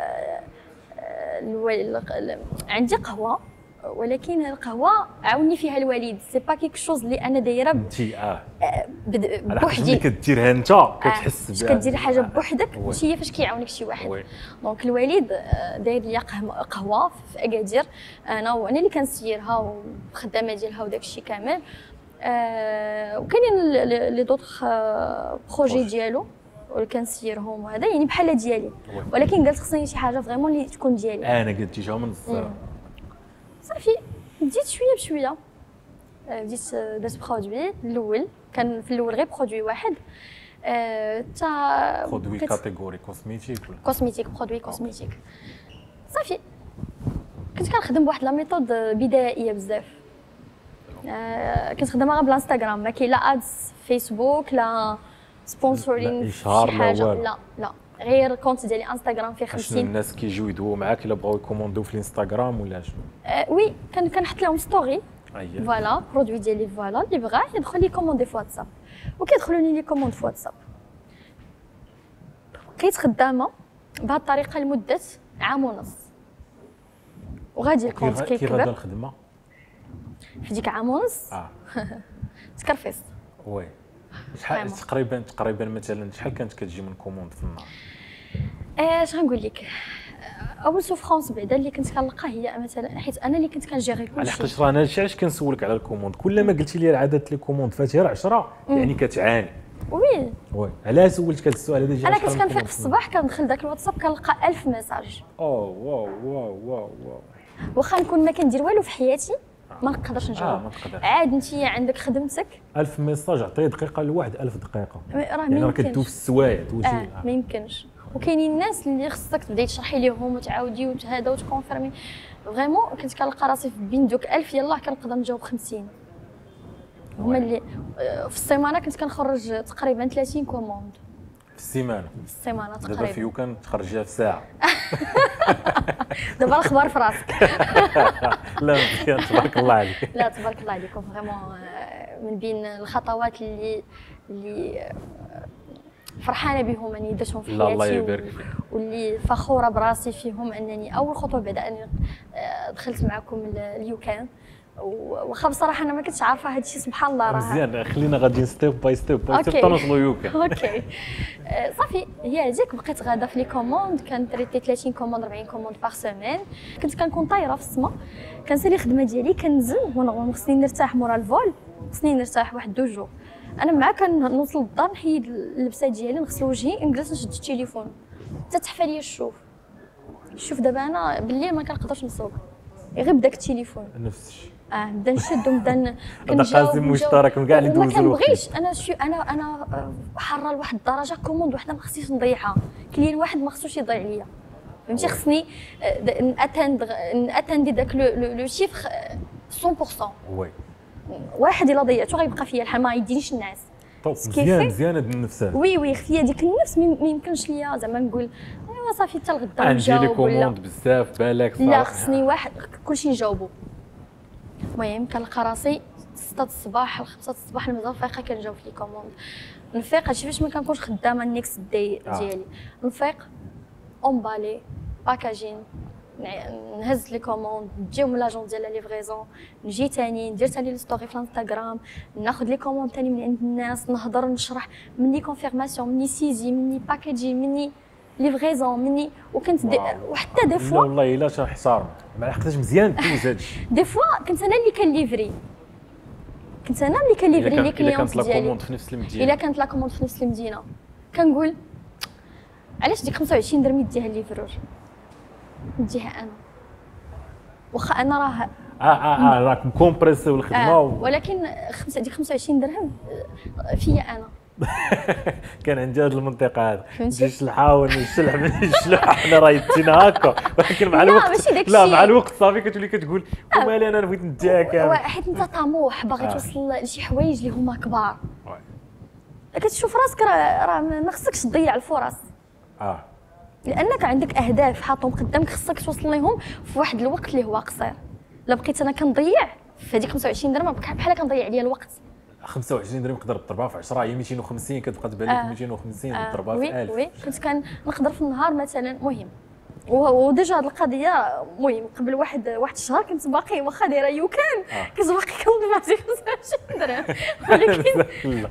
عندي قهوه ولكن القهوه عاوني فيها الوالد، سي با كيك شوز اللي انا دايره انت اه بوحدي. كديرها انت كتحس بها كدير حاجه بوحدك ماشي هي فاش كيعاونك شي واحد. دونك الوالد داير لي قهوه في اكادير، انا وانا اللي كنسيرها وخدامه ديالها وداك الشيء كامل. آه وكاينين لي دوطخ بروجي ديالو اللي كنسيرهم وهذا يعني بحال ديالي، ولكن قلت خصني شي حاجه فريمون اللي تكون ديالي. انا قلت جا من الصغر صافي بديت شويه بشويه. بديت درت برودوي. الاول كان في الاول غير برودوي واحد تا برودوي كاتيجوري كوزميتيك ولا كوزميتيك برودوي كوزميتيك. صافي كنت كنخدم بواحد لا ميثود بدائيه بزاف. كنت خدامه غير بالانستغرام، ما كاين لا ادز فيسبوك لا سبونسورين شي حاجه، لا لا غير كونت ديالي انستغرام فيه خمسين. شنو الناس كيجيو يدويو معاك الا بغاو يكوموندو في الانستغرام ولا شنو؟ أه وي كان كنحط لهم ستوري فوالا برودوي ديالي فوالا اللي بغا يدخل لي كوموندي في واتساب وكيدخلوا لي لي كوموند في واتساب. بقيت خدامه بهذه الطريقه لمده عام ونص وغادي الكونت كيكبر. كيف غادا الخدمه؟ في ديك عام ونص اه تكرفست. وي شحال تقريبا تقريبا مثلا شحال كانت كتجي من كوموند في النهار؟ اش غنقول لك، اول سوفرونس بعدا اللي كنت كنلقى هي مثلا حيت انا اللي كنت كنجيري كلشي. على حقاش راه انا هادشي علاش كنسولك على الكوموند. كل ما قلتي لي عدد لي كوموند فاتها عشرة يعني كتعاني وي وي علاش سولتك هذا السؤال هذا؟ انا كنت كنفيق في الصباح كندخل داك الواتساب كنلقى ألف ميساج. اوه واو واو واو واو. واخا نكون ما كندير والو في حياتي ما نقدرش نجاوب. آه ما تقدرش. عاد انت عندك خدمتك. ألف ميساج عطيه دقيقه لواحد ألف دقيقه، راه يعني ما راه كدوز في يمكنش. السوايع دوزي. اه ما يمكنش. وكاينين الناس اللي خصك تبداي تشرحي لهم وتعاودي وتهذا وتكونفيرمي. فريمون كنت كنلقى راسي بين دوك ألف يلاه كنقدر نجاوب خمسين. هما اللي في السيمانه كنت كنخرج تقريبا ثلاثين كوموند في السيمانه. في السيمانه دابا تقريبا. في يوكان تخرجيها في ساعه. دابا الاخبار في راسك. لا مزيان تبارك الله عليك. لا تبارك الله عليكم فريمون. من بين الخطوات اللي اللي فرحانه بهم اني درتهم في لا الله حياتي يبارك فيك. واللي فخوره براسي فيهم انني اول خطوه بعد اني دخلت معكم اليوكان. واخا بصراحه انا ما كنتش عارفه هذا الشيء سبحان الله راه مزيان خلينا غاديين ستيب باي ستيب باي ستيب أوكي. تنوصلوا يوكان. اوكي آه، صافي هي هذيك بقيت غاده في لي كوموند. كانت ريتي ثلاثين كوموند أربعين كوموند باغ سيمين. كنت كنكون طايره في السما كنسالي الخدمه ديالي كننزل وانا خصني نرتاح مورا الفول. خصني نرتاح واحد دو جور. انا معاك كنوصل للدار نحيد اللبسه ديالي نغسل وجهي نجلس نشد التليفون حتى تحفى لي الشوف. شوف دابا انا بالليل ما كنقدرش نصوب غير بداك التليفون. نفس الشيء. اه نبدا نشد ونبدا هذا قاسم مشترك من كاع اللي ما دوزوا الوقت. كنبغيش انا شو انا انا حاره لواحد الدرجه كوموند وحده ما خصنيش نضيعها. كليان واحد ما خصوش يضيع ليا فهمتي. خصني ناتند ناتندي داك لو شيفر مية بالمية. وي واحد الا ضيعته غيبقى فيا الحال ما يدينيش الناس. طوب مزيان مزيان هذا النفس هذا. وي وي خفيه ديك النفس ما يمكنش ليا زعما نقول ايوا صافي حتى الغدا عندي لي نجاوب ولا كوموند بزاف بالك صراحه. لا خصني واحد كلشي نجاوبو. المهم كنلقى راسي ستة الصباح خمسة الصباح مازال فايقه كنجاوب في لي كوموند. نفيق هادشي فاش ما كنكونش خدامه النيكست داي ديالي. نفيق اونبالي باكاجين نهز لي كوموند نجيو من لاجون ديال لا ليفريزون نجي ثاني ندير ثاني لي ستوري في الانستغرام ناخذ لي كوموند ثاني من عند الناس نهضر نشرح مني كونفيرماسيون مني سيزي مني باكاجي مني ليفريزون مني. وكنت دي وحتى دي فوا والله الا شرح حصار ما عقلتش مزيان دوز هادشي. دي فوا كنت انا اللي كنليفري كنت انا اللي كنليفري لي كليونت ديالي. الا كانت لا ديالي كوموند في نفس المدينه الا كانت لا كوموند في نفس المدينه كنقول علاش ديك خمسة وعشرين درهم يديها الليفرور نديها انا واخا انا راه اه اه اه راك مكومبريسي والخدمه آه. و... ولكن خمسة ديك خمسة وعشرين درهم فيا انا. كان عندي هذه المنطقه هذه فهمتي؟ نجي نحاول نشلح من الشلوح حنا راه يدينا هكا ولكن مع لا، الوقت ماشي داك لا الشيء. مع الوقت صافي كتولي كتقول ومالي انا بغيت نديها كامل. حيت انت طموح باغي آه. توصل لشي حوايج اللي هما كبار وي. كتشوف راسك راه راه ما خصكش تضيع الفرص اه لانك عندك اهداف حاطهم قدامك خصك توصل لهم في واحد الوقت اللي هو قصير. لا بقيت انا كنضيع في هذيك خمسة وعشرين درهم بحال كنضيع عليا الوقت. خمسة وعشرين درهم نقدر تضربها في عشرة هي مئتين وخمسين كتبقى تبان لك آه. مئتين وخمسين آه. تضربها وي في ألف. وي كنت كان نقدر في النهار مثلا مهم وديجا هاد القضيه مهم قبل واحد واحد الشهر كنت باقي واخا دايره يوكان آه. كنت باقي كنضرب راسي خمسة وعشرين درهم ولكن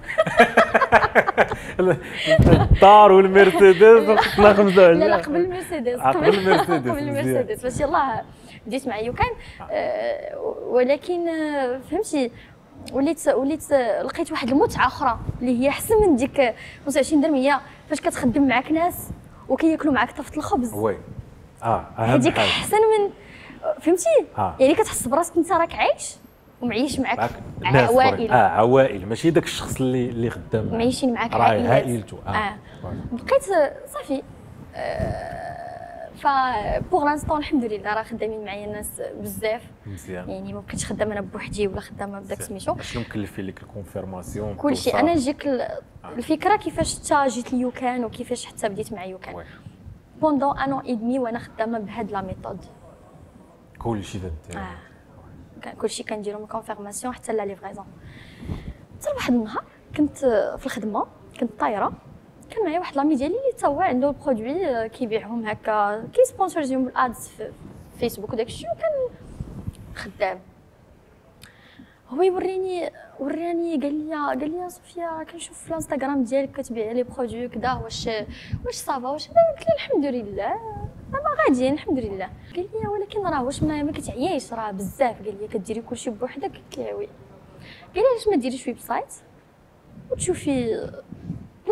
لا الدار والمرسيدس وخصنا خمسة وعشرين. لا لا قبل المرسيدس قبل المرسيدس قبل المرسيدس باش يلاه بديت مع يوكان. آه ولكن آه فهمتي وليت وليت لقيت واحد المتعه اخرى اللي هي احسن من ديك خمسة وعشرين درهم. هي فاش كتخدم معاك ناس وكياكلوا معاك طفت الخبز وي اه اهم هذيك حاجه احسن من فهمتي. آه. يعني كتحس براسك انت راك عايش ومعيش معاك معك ناس عوائل. اه عوائل ماشي داك الشخص اللي اللي خدام معاك معيشين معاك راه عائلات. عائلته اه, آه. بقيت صافي آه ف بوغ لانستون الحمد لله راه خدامين معايا الناس بزاف مزيان. يعني ما بقيتش خدامه انا بوحدي ولا خدامه بداك سميتو شنو مكلفين لك الكونفيرماسيون كلشي. انا نجيك الفكره كيفاش حتى جيت ليوكان وكيفاش حتى بديت مع يوكان بوندون ان اون اي دمي وانا خدامه بهاد لا ميثود. كلشي دار اه كلشي كنديرو من كونفيرماسيون حتى لا ليفريزون. حتى واحد النهار كنت في الخدمه كنت طايره كان معايا واحد لامي ديالي اللي تا هو عنده البرودوي كيبيعهم هكا كيسبونسورزيهم بالادز في فيسبوك وداك الشيء وكان خدام. هو يوريني وراني قال لي قال لي صوفيا كنشوف في الانستغرام ديالك كتبيع لي برودوي كذا واش واش صافا واش. قلت له الحمد لله ما غاديين الحمد لله. قال لي ولكن راه واش ما, ما كتعياش راه بزاف. قال لي كديري كلشي بوحدك. قلت له وي. قال لي علاش ما ديريش ويب سايت وتشوفي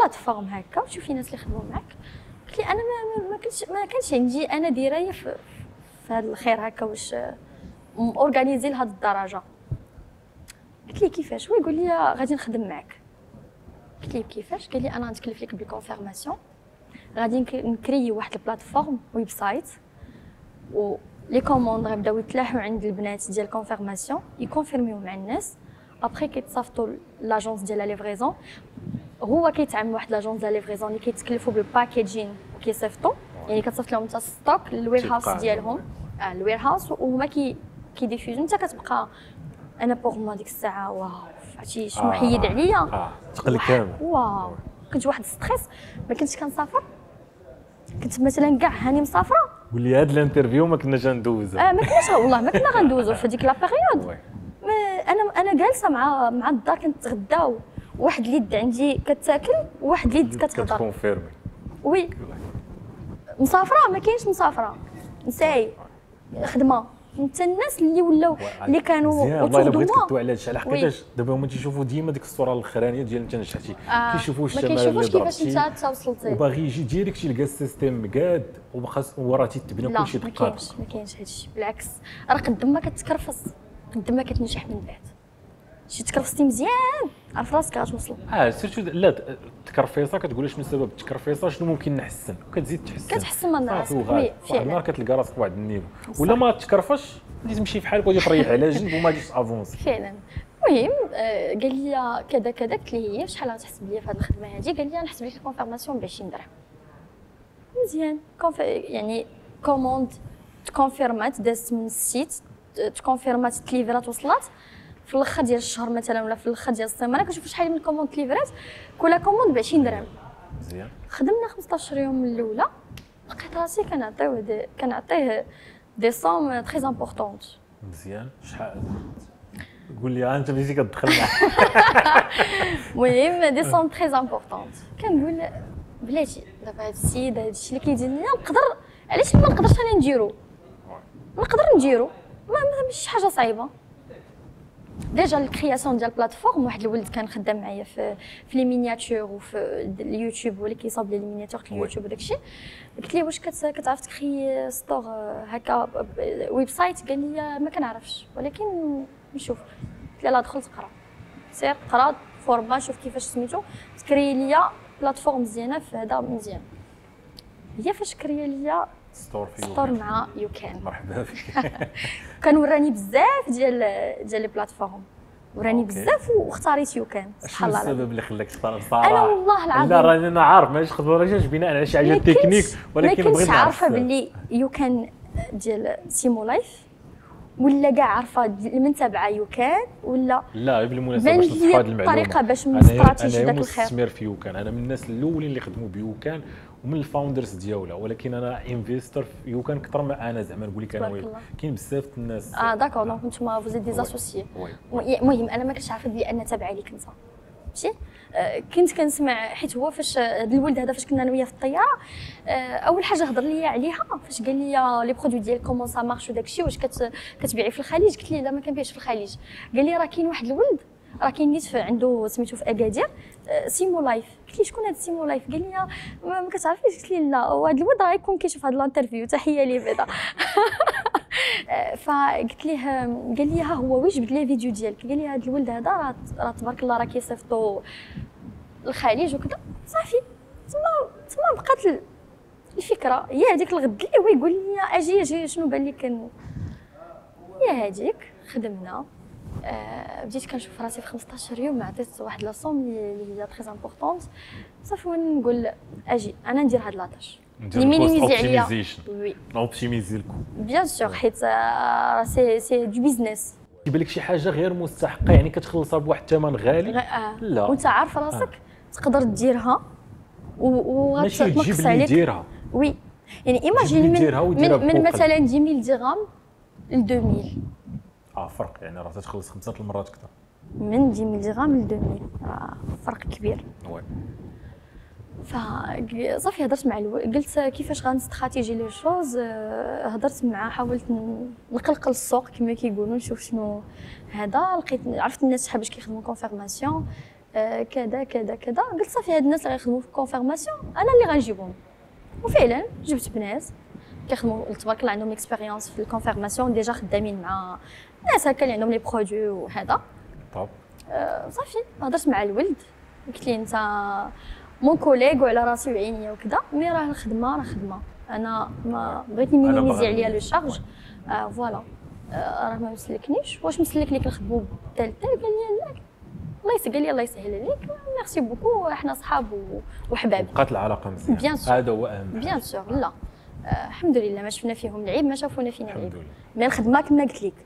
بلاتفورم هكا وتشوفي ناس اللي خدموا معاك. قلت لي انا ما ما كنتش ما كانش عندي انا درايه في في هذا الخير هكا واش اورغانيزي لهاد الدرجه. قلت لي كيفاش؟ هو يقول لي غادي نخدم معاك. قلت لي كيفاش؟ قال لي انا غنتكلف لك بالكونفيرماسيون، غادي نكري واحد البلاتفورم ويب سايت و لي كوموند غيبداو يتلاحوا عند البنات ديال الكونفيرماسيون يكونفيرميو مع الناس. ابخي كيتصافتوا لاجونس ديال لا ليفريزون، هو كيتعامل واحد لاجونس ديال ليفريزون اللي كيتكلفوا بالباكيجين وكيصيفطوا، يعني كتصيفط لهم انت ستوك للوير هاوس ديالهم، اه الوير هاوس، وهما كي كيديفيوزو. انت كتبقى انا بوغ ما ديك الساعه واو عرفتي شنو حيد عليا، اه تقلي كامل واو كنت واحد ستريس ما كنتش كنسافر. كنت مثلا كاع هاني مسافره قول لي هاد الانترفيو ما كناش غندوزو. اه ما كناش والله ما كنا غندوزو في هذيك لا بيريود. انا انا جالسه مع مع الدار كنتغداو، واحد اليد عندي كتاكل وواحد اليد كتهضر كتكونفيرمي. وي مسافره ما كاينش مسافره نساي خدمه. انت الناس اللي ولاو اللي كانوا مزيان والله الا بغيت كدوي على هادشي، على حقاش دابا هما تيشوفوا ديما ديك الصوره الاخرانيه ديال انت نجحتي، آه. كيشوفوا الشمال اللي اللي ضربتي، ما كيشوفوش كيفاش انت توصلتي، وباغي يجي ديريكت يلقى السيستيم مقاد وخاص وراه تيتبنى كلشي دقيق. لا ما كاينش ما كاينش هادشي، بالعكس راه قد ما كتكرفص قد ما كتنجح من بعد. شي تكرفصتي مزيان عرف راسك غتوصل. اه سيرتو لا التكرفيصه كتقول شنو سبب التكرفيصه، شنو ممكن نحسن وكتزيد تحسن كتحسن من راسك. وي فعلا النهار كتلقى راسك بواحد النيفو، ولا ما تكرفش غادي تمشي في حالك وغادي تريح على جنب وما غاديش افونسي فعلا. المهم آه قال لي كذا كذا، قلت ليه هي شحال غتحسب لي في هذه الخدمه هذه؟ قال لي نحسب لك الكونفيرماسيون ب عشرين درهم. مزيان كونف... يعني كوموند تكونفيرمات دازت من السيت، تكونفيرمات تليفرات وصلات في الاخر ديال الشهر مثلا ولا في الاخر ديال السيمانه كنشوف شحال من كوموند تليفرات، كل كوموند ب عشرين درهم. مزيان خدمنا خمسطاش يوم من الاولى، لقيت راسي كنعطيوه دي كنعطيه دي سوم تري امبورطونط. مزيان شحال؟ قول لي انت بديتي كتدخل معاه. المهم دي سوم تري امبورطونط. كنقول بلاتي دابا هذا السيد هذا الشيء اللي كيدير ليا نقدر، علاش ما نقدرش انا نديرو؟ نقدر نديرو ما ماشي حاجه صعيبه. ديجا الكرياسيون ديال البلاتفورم، واحد الولد كان خدام معايا في في لي مينياتور وفي اليوتيوب، هو اللي كيصاوب لي لي مينياتور في اليوتيوب وداك الشيء. قلت ليه واش كتعرف تكري ستور هكا ويب سايت؟ قال لي ما كنعرفش ولكن نشوف. قلت له لا دخل تقرا، سير قرا فورما شوف كيفاش سميتو تكري ليا بلاتفورم مزيانه في هذا مزيان. هي فاش كري ليا ستور في ستور مع يو كان. مرحبا بك. كان وراني بزاف ديال ديال لي بلاتفورم، وراني بزاف واختاريت يو كان. سبحان الله. السبب اللي خلاك تختار بصراحه؟ انا والله العظيم لا راني انا عارف ماشي خضرجاش بناء على شي حاجه تكنيك، ولكن بغيت نعرف. ما كنتش عارفه باللي يو كان ديال سيمو لايف ولا كاع عارفه من تابعه يو كان ولا لا. بالمناسبه باش نصف هذه المعلومه الطريقه باش نستراتيجي داك الخير. انا مستثمر في يو كان، انا من الناس الاولين اللي خدموا بيو كان ومن الفاوندرز ديالها، ولكن انا انفيستور في يو كان اكثر ما انا زعما نقول لك انا كاين بزاف الناس. اه داكور دونك نتوما فوزي ديزاسوسيي. المهم انا ما كنتش عارفه بلي انا تابعه ليك انت ماشي. آه كنت كنسمع حيت هو فاش هذا الولد هذا فاش كنا انا وياه في الطياره، آه اول حاجه هضر لي عليها فاش قال لي لي برودوي ديال كومون سا مارش وداك الشيء واش كت كتبيعي في الخليج؟ قلت لي لا ما كنبيعش في الخليج. قال لي راه كاين واحد الولد راه كاين نيت عنده سميتو في اكادير آه سيمو لايف. قلت لي شكون هذا سيمو لايف؟ قال لي ما, ما كتعرفيش؟ قلت لي لا وهذا الولد راه يكون كيشوف هذا الانترفيو تحيه ليه بعدا. فقلت ليه قال لي ها هو وي جبد لي فيديو ديالك. قال لي هذا الولد هذا راه راه تبارك الله راه كيصيفطوا الخليج وكذا. صافي تما تما بقات الفكره هي هذيك الغد اللي هو يقول لي اجي اجي شنو بان لي كان هي هذيك. خدمنا آه بديت كنشوف راسي في خمسطاش يوم، عطيت واحد لا سوم اللي هي تري امبورطونط. صافي نقول اجي انا ندير هاد لاطاج اللي مينيميزي عليا. وي نوبتيميزي لكم بيان سور حيت راه سي سي دو بيزنس. كيبان لك شي حاجه غير مستحقه يعني كتخلصها بواحد الثمن غالي غ... آه. لا وانت عارف راسك آه. تقدر ديرها وغتنقص عليك. ديرها وي يعني ايماجين من, من, من مثلا عشرة آلاف درهم ل اثنين ألف. اه فرق يعني راه تتخلص خمسه المرات اكثر من عشرة آلاف درهم ل اثنين ألف. راه فرق كبير. وي فصافي هضرت مع الو... قلت كيفاش غنستراتيجي لي شوز. هضرت معاه حاولت نقلقل السوق كما كيقولوا نشوف شنو هذا. لقيت عرفت الناس شحال باش كيخدموا كونفيرماسيون. آه كذا كذا كذا. قلت صافي هاد الناس اللي غيخدموا في الكونفيرماسيون انا اللي غنجيبهم. وفعلا جبت بنات كيخدموا تبارك الله عندهم اكسبيريونس في الكونفيرماسيون، ديجا خدامين مع ناس هكا اللي عندهم لي برودوي وهذا. طب آه صافي هضرت مع الولد قلت لي انت مون كوليغ وعلى راسي وعينيا وكذا، مي راه الخدمه راه خدمه، انا ما بغيت نمينيميزي عليا لو شارج. آه فوالا آه راه ما مسلكنيش، واش مسلك ليك نخدموا بالتال تال؟ قال لي لا، الله يسهل، قال لي الله يسهل عليك، ميرسي بوكو، حنا صحاب وحباب. بقات العلاقه مزيان، بيان سور هذا هو اهم. بيان سور لا آه الحمد لله ما شفنا فيهم العيب، ما شافونا فينا العيب. الحمد لله. مي الخدمه كما قلت لك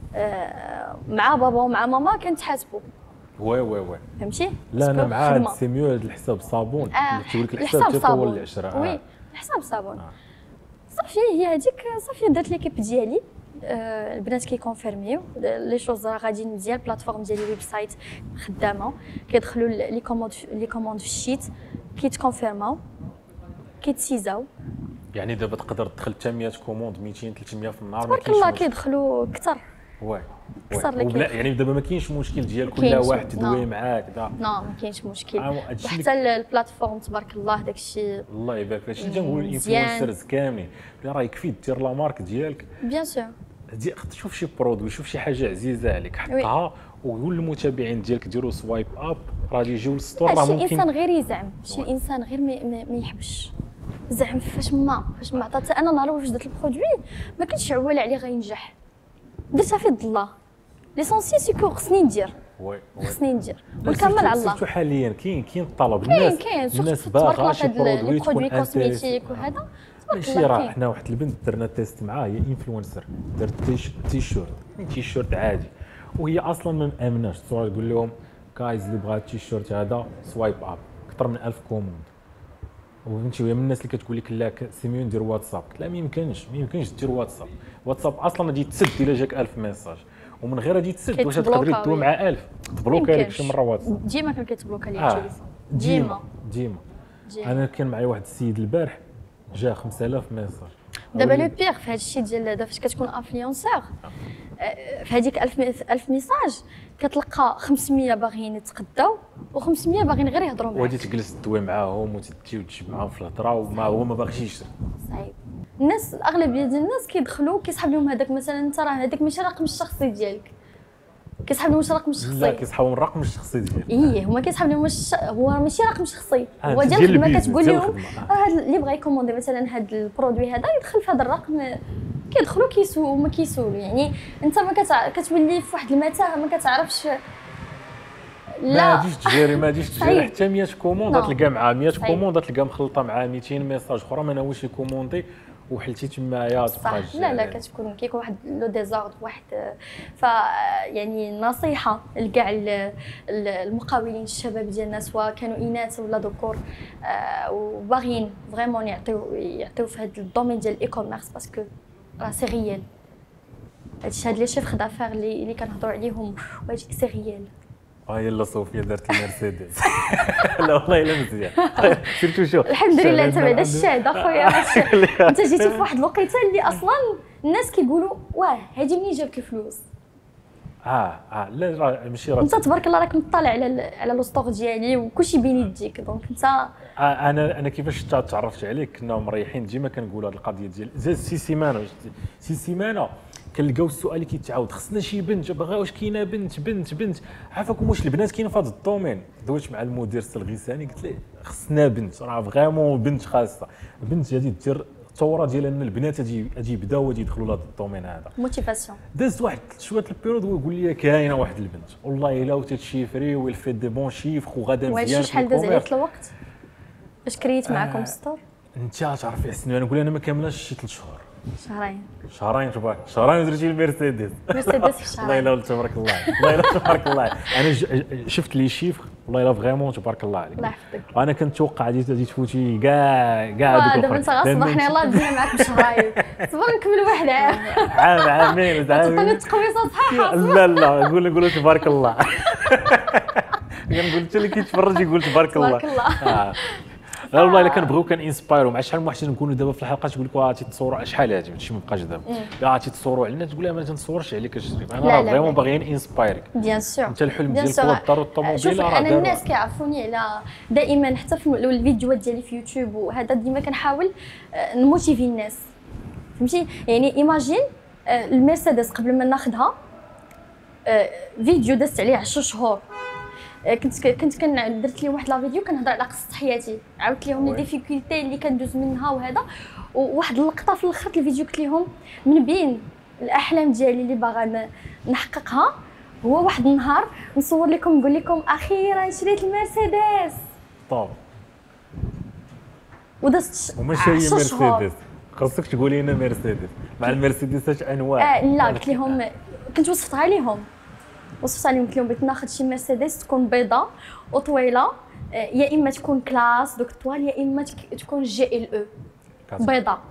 آه مع بابا ومع ماما كنتحاسبوا. وي وي وي فهمتي؟ لا انا باسكو مع هاد خدمة. سي ميو هاد الحساب صابون آه اللي تقول لك الحساب الحساب تيطول صابون. العشره. وي آه. الحساب صابون. آه. صافي هي هذيك صافي درت ليكيب ديالي. آه البنات كيكونفيرميو لي شوز راه غاديين مزيان، البلاتفورم ديالي ويب سايت خدامه، كيدخلوا لي كوموند لي كوموند في الشيت، كيتكونفيرماو كيتسيزاو. يعني دابا تقدر تدخل حتى مية كوموند ميتين ثلاثمية في النهار، ما تبارك كاينش الله مشكل. كيدخلوا كثر. وي كسر لك وبلا كيف. يعني دابا ما كاينش مشكل ديال كل كاينش، واحد تدوي نعم. معاك كذا. نو ما كاينش مشكل. آه، هادشي اللي- وحتى البلاتفورم تبارك الله داكشي الله يبارك فيك. هادشي اللي تنقول مزيان. الانفلونسرز كاملين راه يكفي دير لا مارك ديالك، بيان سور. دي شوف شي برودوي، شوف شي حاجه عزيزه عليك حطها وقول للمتابعين ديالك ديروا سوايب اب، راه يجيو للسطور. راه شي الانسان ممكن غير يزعم، شي الانسان غير ما, ما, ما يحبش زعم فاش ما فاش ما عطات. انا نهار واش درت البرودوي ما كنتش عواله عليه غينجح، درتها في يد الله. ليسونسيال سيكو خصني ندير وي وي خصني ندير والكمل على الله. سيرتو حاليا كاين كاين الطلب، كاين الناس كاين الناس سورتو تبارك باغا الله شي هاد برودوي لي تكون برودوي انتريس. كوزميتيك وهذا تبارك ماشي الله راه كاين. حنا واحد البنت درنا تيست معاها، هي انفلونسر، درت تيش- تيشيرت تيشيرت عادي، وهي اصلا ما مامناش. تصور تقول لهم كايز اللي بغا التيشيرت هذا سوايب اب اكثر من ألف كوموند، وفهمتي وهي من الناس اللي كتقول لك لا سيميو ندير واتساب. قلت لا ما يمكنش ما يمكنش دير واتساب، واتساب اصلا غادي تسد الا جاك ألف ميساج، ومن غير غادي تسد واش تقدري كيتبلوكا، تدوي وي. مع ألف تبلوكا لك شي ميمكنش. مره واتساب. ديما كان كيتبلوكا لي اه التليفون ديما ديما ديما. انا كان معايا واحد السيد البارح جا خمسة آلاف ميساج. دابا أولي- لو بيغ في هذا الشيء ديال دابا فاش كتكون انفلونسور في هذيك ألف ألف ميساج كتلقى خمسمية باغيين يتقداو و500 باغيين غير يهضروا معاك. وغادي تجلس تدوي معاهم وتدي وتجيب معاهم في الهضره وما هو ما باغيش يشري. صعيب. الناس الاغلبيه ديال الناس كيدخلوا كيسحب لهم هذاك مثلا انت راه هذاك ماشي رقم الشخصي ديالك، كيسحب لهم واش رقم لا الشخصي. كيسحبوا من الرقم الشخصي ديالك. ايه هما كيسحب لهم واش هو راه ماشي رقم شخصي، آه، هو ديال ديال الخدمه. البيزنس، كتقول ديال لهم الخدمة، آه. راه هذا اللي بغى يكوموندي مثلا هذا البرودوي هذا يدخل في هذا الرقم، كيدخلوا كيسولوا ما كيسولوا. يعني انت ما كتع... كتولي في واحد المتاهه ما كتعرفش. ما لا غاديش تجيري ما غاديش تجيري صحيح. حتى مية كوموند نعم. غتلقى معاه مية صحيح. كوموند غتلقى مخلطه مع ميتين ميساج اخرى ما ناويش يكوموندي وحلتي تمايا صح. تبقى لا لا كتكون كيكون واحد لو ديزورد واحد. ف يعني نصيحه لكاع ال- ال- المقاولين الشباب ديالنا سواء كانوا اناث ولا ذكور آه، وباغيين فريمون يعطيو يعطيو في هذا الدومين ديال الاي كوميرس باسكو راه سي ريال. هادشي هاد لي شيفر دافير اللي اللي كنهضروا عليهم وهادشي سي ريال. ها يلا صوفيا دارت المرسيدس. لا والله الا مزيان سيرتو شوف الحمد لله انت بعدا الحمد الشاهد اخويا. ماشي- انت جيتي في واحد الوقيته اللي اصلا الناس كيقولوا واه هادي منين جاب لك الفلوس. اه اه لا راه ماشي راه انت تبارك الله راك مطلع على ال- على لو ستور ديالي وكلشي بين يديك دونك انت. آه، انا انا كيفاش تا- تعرفت عليك كنا مريحين ديما كنقول هذه القضيه ديال زاد سي سيمانه سي سيمانه كنلقاو السؤال اللي كيتعاود خصنا شي بنت باغا واش كاينه بنت بنت بنت عافاكم واش البنات كاينه في هذا الدومين. دويت مع المدير الغيساني قلت له خصنا بنت راه فريمون بنت خاصه بنت غادي دير الثوره ديال ان البنات غادي غادي يبداو غادي يدخلوا لهذا الدومين هذا. موتيفاسيون. دازت واحد شويه البيريود ويقول لي كاينه واحد البنت والله الا وتتشيفري ويلفي دي بون شيفر وغادا مزيان وهادشي في شحال داز الكوميرس. عليك الوقت باش كريت معاكم آه. ستور؟ انت تعرفي حسن انا نقول انا ما كاملاش شي ثلاث شهور شهرين. شهرين تبارك شهرين درتي المرسيدس. مرسيدس في والله شهرين. الا تبارك الله والله الا تبارك الله انا ج- شفت لي شيفر والله الا فريمون تبارك الله عليك. الله يحفظك. وانا كنتوقع غادي غادي تفوتي كاع كاع واه هذوك دابا انت الآخرين. غصبحني يلاه دينا معاك بشهرين. صبر نكمل واحد عام. عام عامين تعطيني عامين التقويصات صحيحه. لا لا نقول نقول تبارك الله. كنقول حتى اللي كيتفرج يقول تبارك الله. تبارك الله. آه. لا والله الا كنبغيو كنانسبايرو مع شحال من واحد نكونوا دابا في الحلقات تقول لك واه تيتصوروا شحال هادي هادشي ما بقاش دابا لا تيتصوروا علينا تقول لها ما تنصورش عليك اجري انا راه فريمون باغيين انسبايرك بيان سور انت الحلم ديالك هو الدار والطوموبيل شوف راه انا الناس كيعرفوني على دائما حتى في الفيديوهات ديالي في يوتيوب وهذا ديما كنحاول نموتيفي الناس فهمتي يعني ايماجين المرسيدس قبل ما ناخذها فيديو دازت عليه عشر شهور كنت كنت كان درت لهم واحد لا فيديو كنهضر على قصه حياتي عاودت لهم لي ديفيكولتي اللي كندوز منها وهذا وواحد اللقطه في الاخر الفيديو قلت لهم من بين الاحلام ديالي اللي باغا نحققها هو واحد النهار نصور لكم نقول لكم اخيرا شريت المرسيدس طاب ودازت وماشي هي مرسيدس خاصك تقولي لنا مرسيدس مع المرسيدسات انواع آه لا قلت لهم كنت وصفتها لهم وصفتها لهم قلت لهم بغيت ناخذ شي مرسيدس تكون بيضاء وطويله يا اما تكون كلاس دوك الطوال يا اما تكون جي ال او بيضاء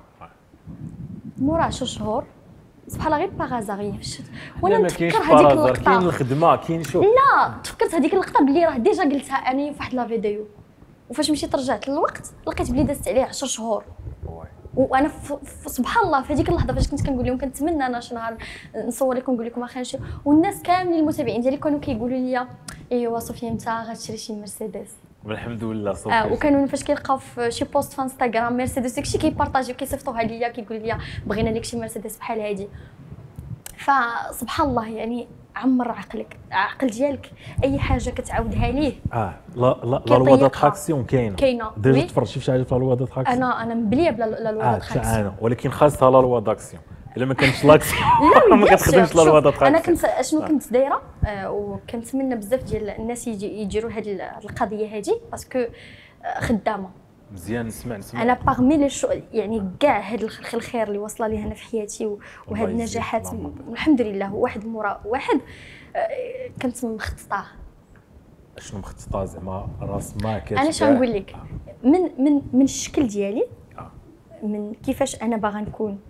مورا عشر شهور سبحان الله غير باغازاغي فشت وانا نتفكر هذيك اللقطه كاين الخدمه كاين شوف لا تفكرت هذيك اللقطه بلي راه ديجا قلتها انا في واحد لا فيديو وفاش مشيت رجعت للوقت لقيت بلي دازت عليه عشر شهور وانا سبحان الله في هذيك اللحظه فاش كنت كنقول لهم كنتمنى انا شي نهار نصور لكم نقول لكم اخي نشري والناس كاملين المتابعين ديالي كانوا كيقولوا لي ايوا صوفيا انت غتشري شي مرسيدس الحمد لله صوفيا آه وكانوا فاش كيلقاو في شي بوست في انستغرام مرسيدس داكشي كيبارطاجيو كيصيفطوها ليا كيقولوا لي بغينا لك شي مرسيدس بحال هادي فسبحان الله يعني عمر عقلك عقل ديالك اي حاجه كتعاودها ليه اه لا لا لا لوا داتراكسيون كاينه كاينه ديجا تفرجتي في شي حاجه في لا لوا داتراكسيون انا انا مبليه بلا لا لوا داتراكسيون ولكن خاصها لا لوا داكسيون الا ما كانش لاكسيون ما كتخدمش لا لوا داتراكسيون انا كنت اشنو كنت دايره آه وكنتمنى بزاف ديال الناس يجي يديروا هذه القضيه هذه باسكو آه خدامه مزيان نسمع نسمع انا باغمي لي شو يعني كاع هاد الخير اللي واصله لي انا في حياتي وهاد النجاحات الحمد لله واحد مورا واحد كنت مخططه شنو مخططه زعما راس ما كتبدا انا شنو نقول لك من من من الشكل ديالي من كيفاش انا باغا نكون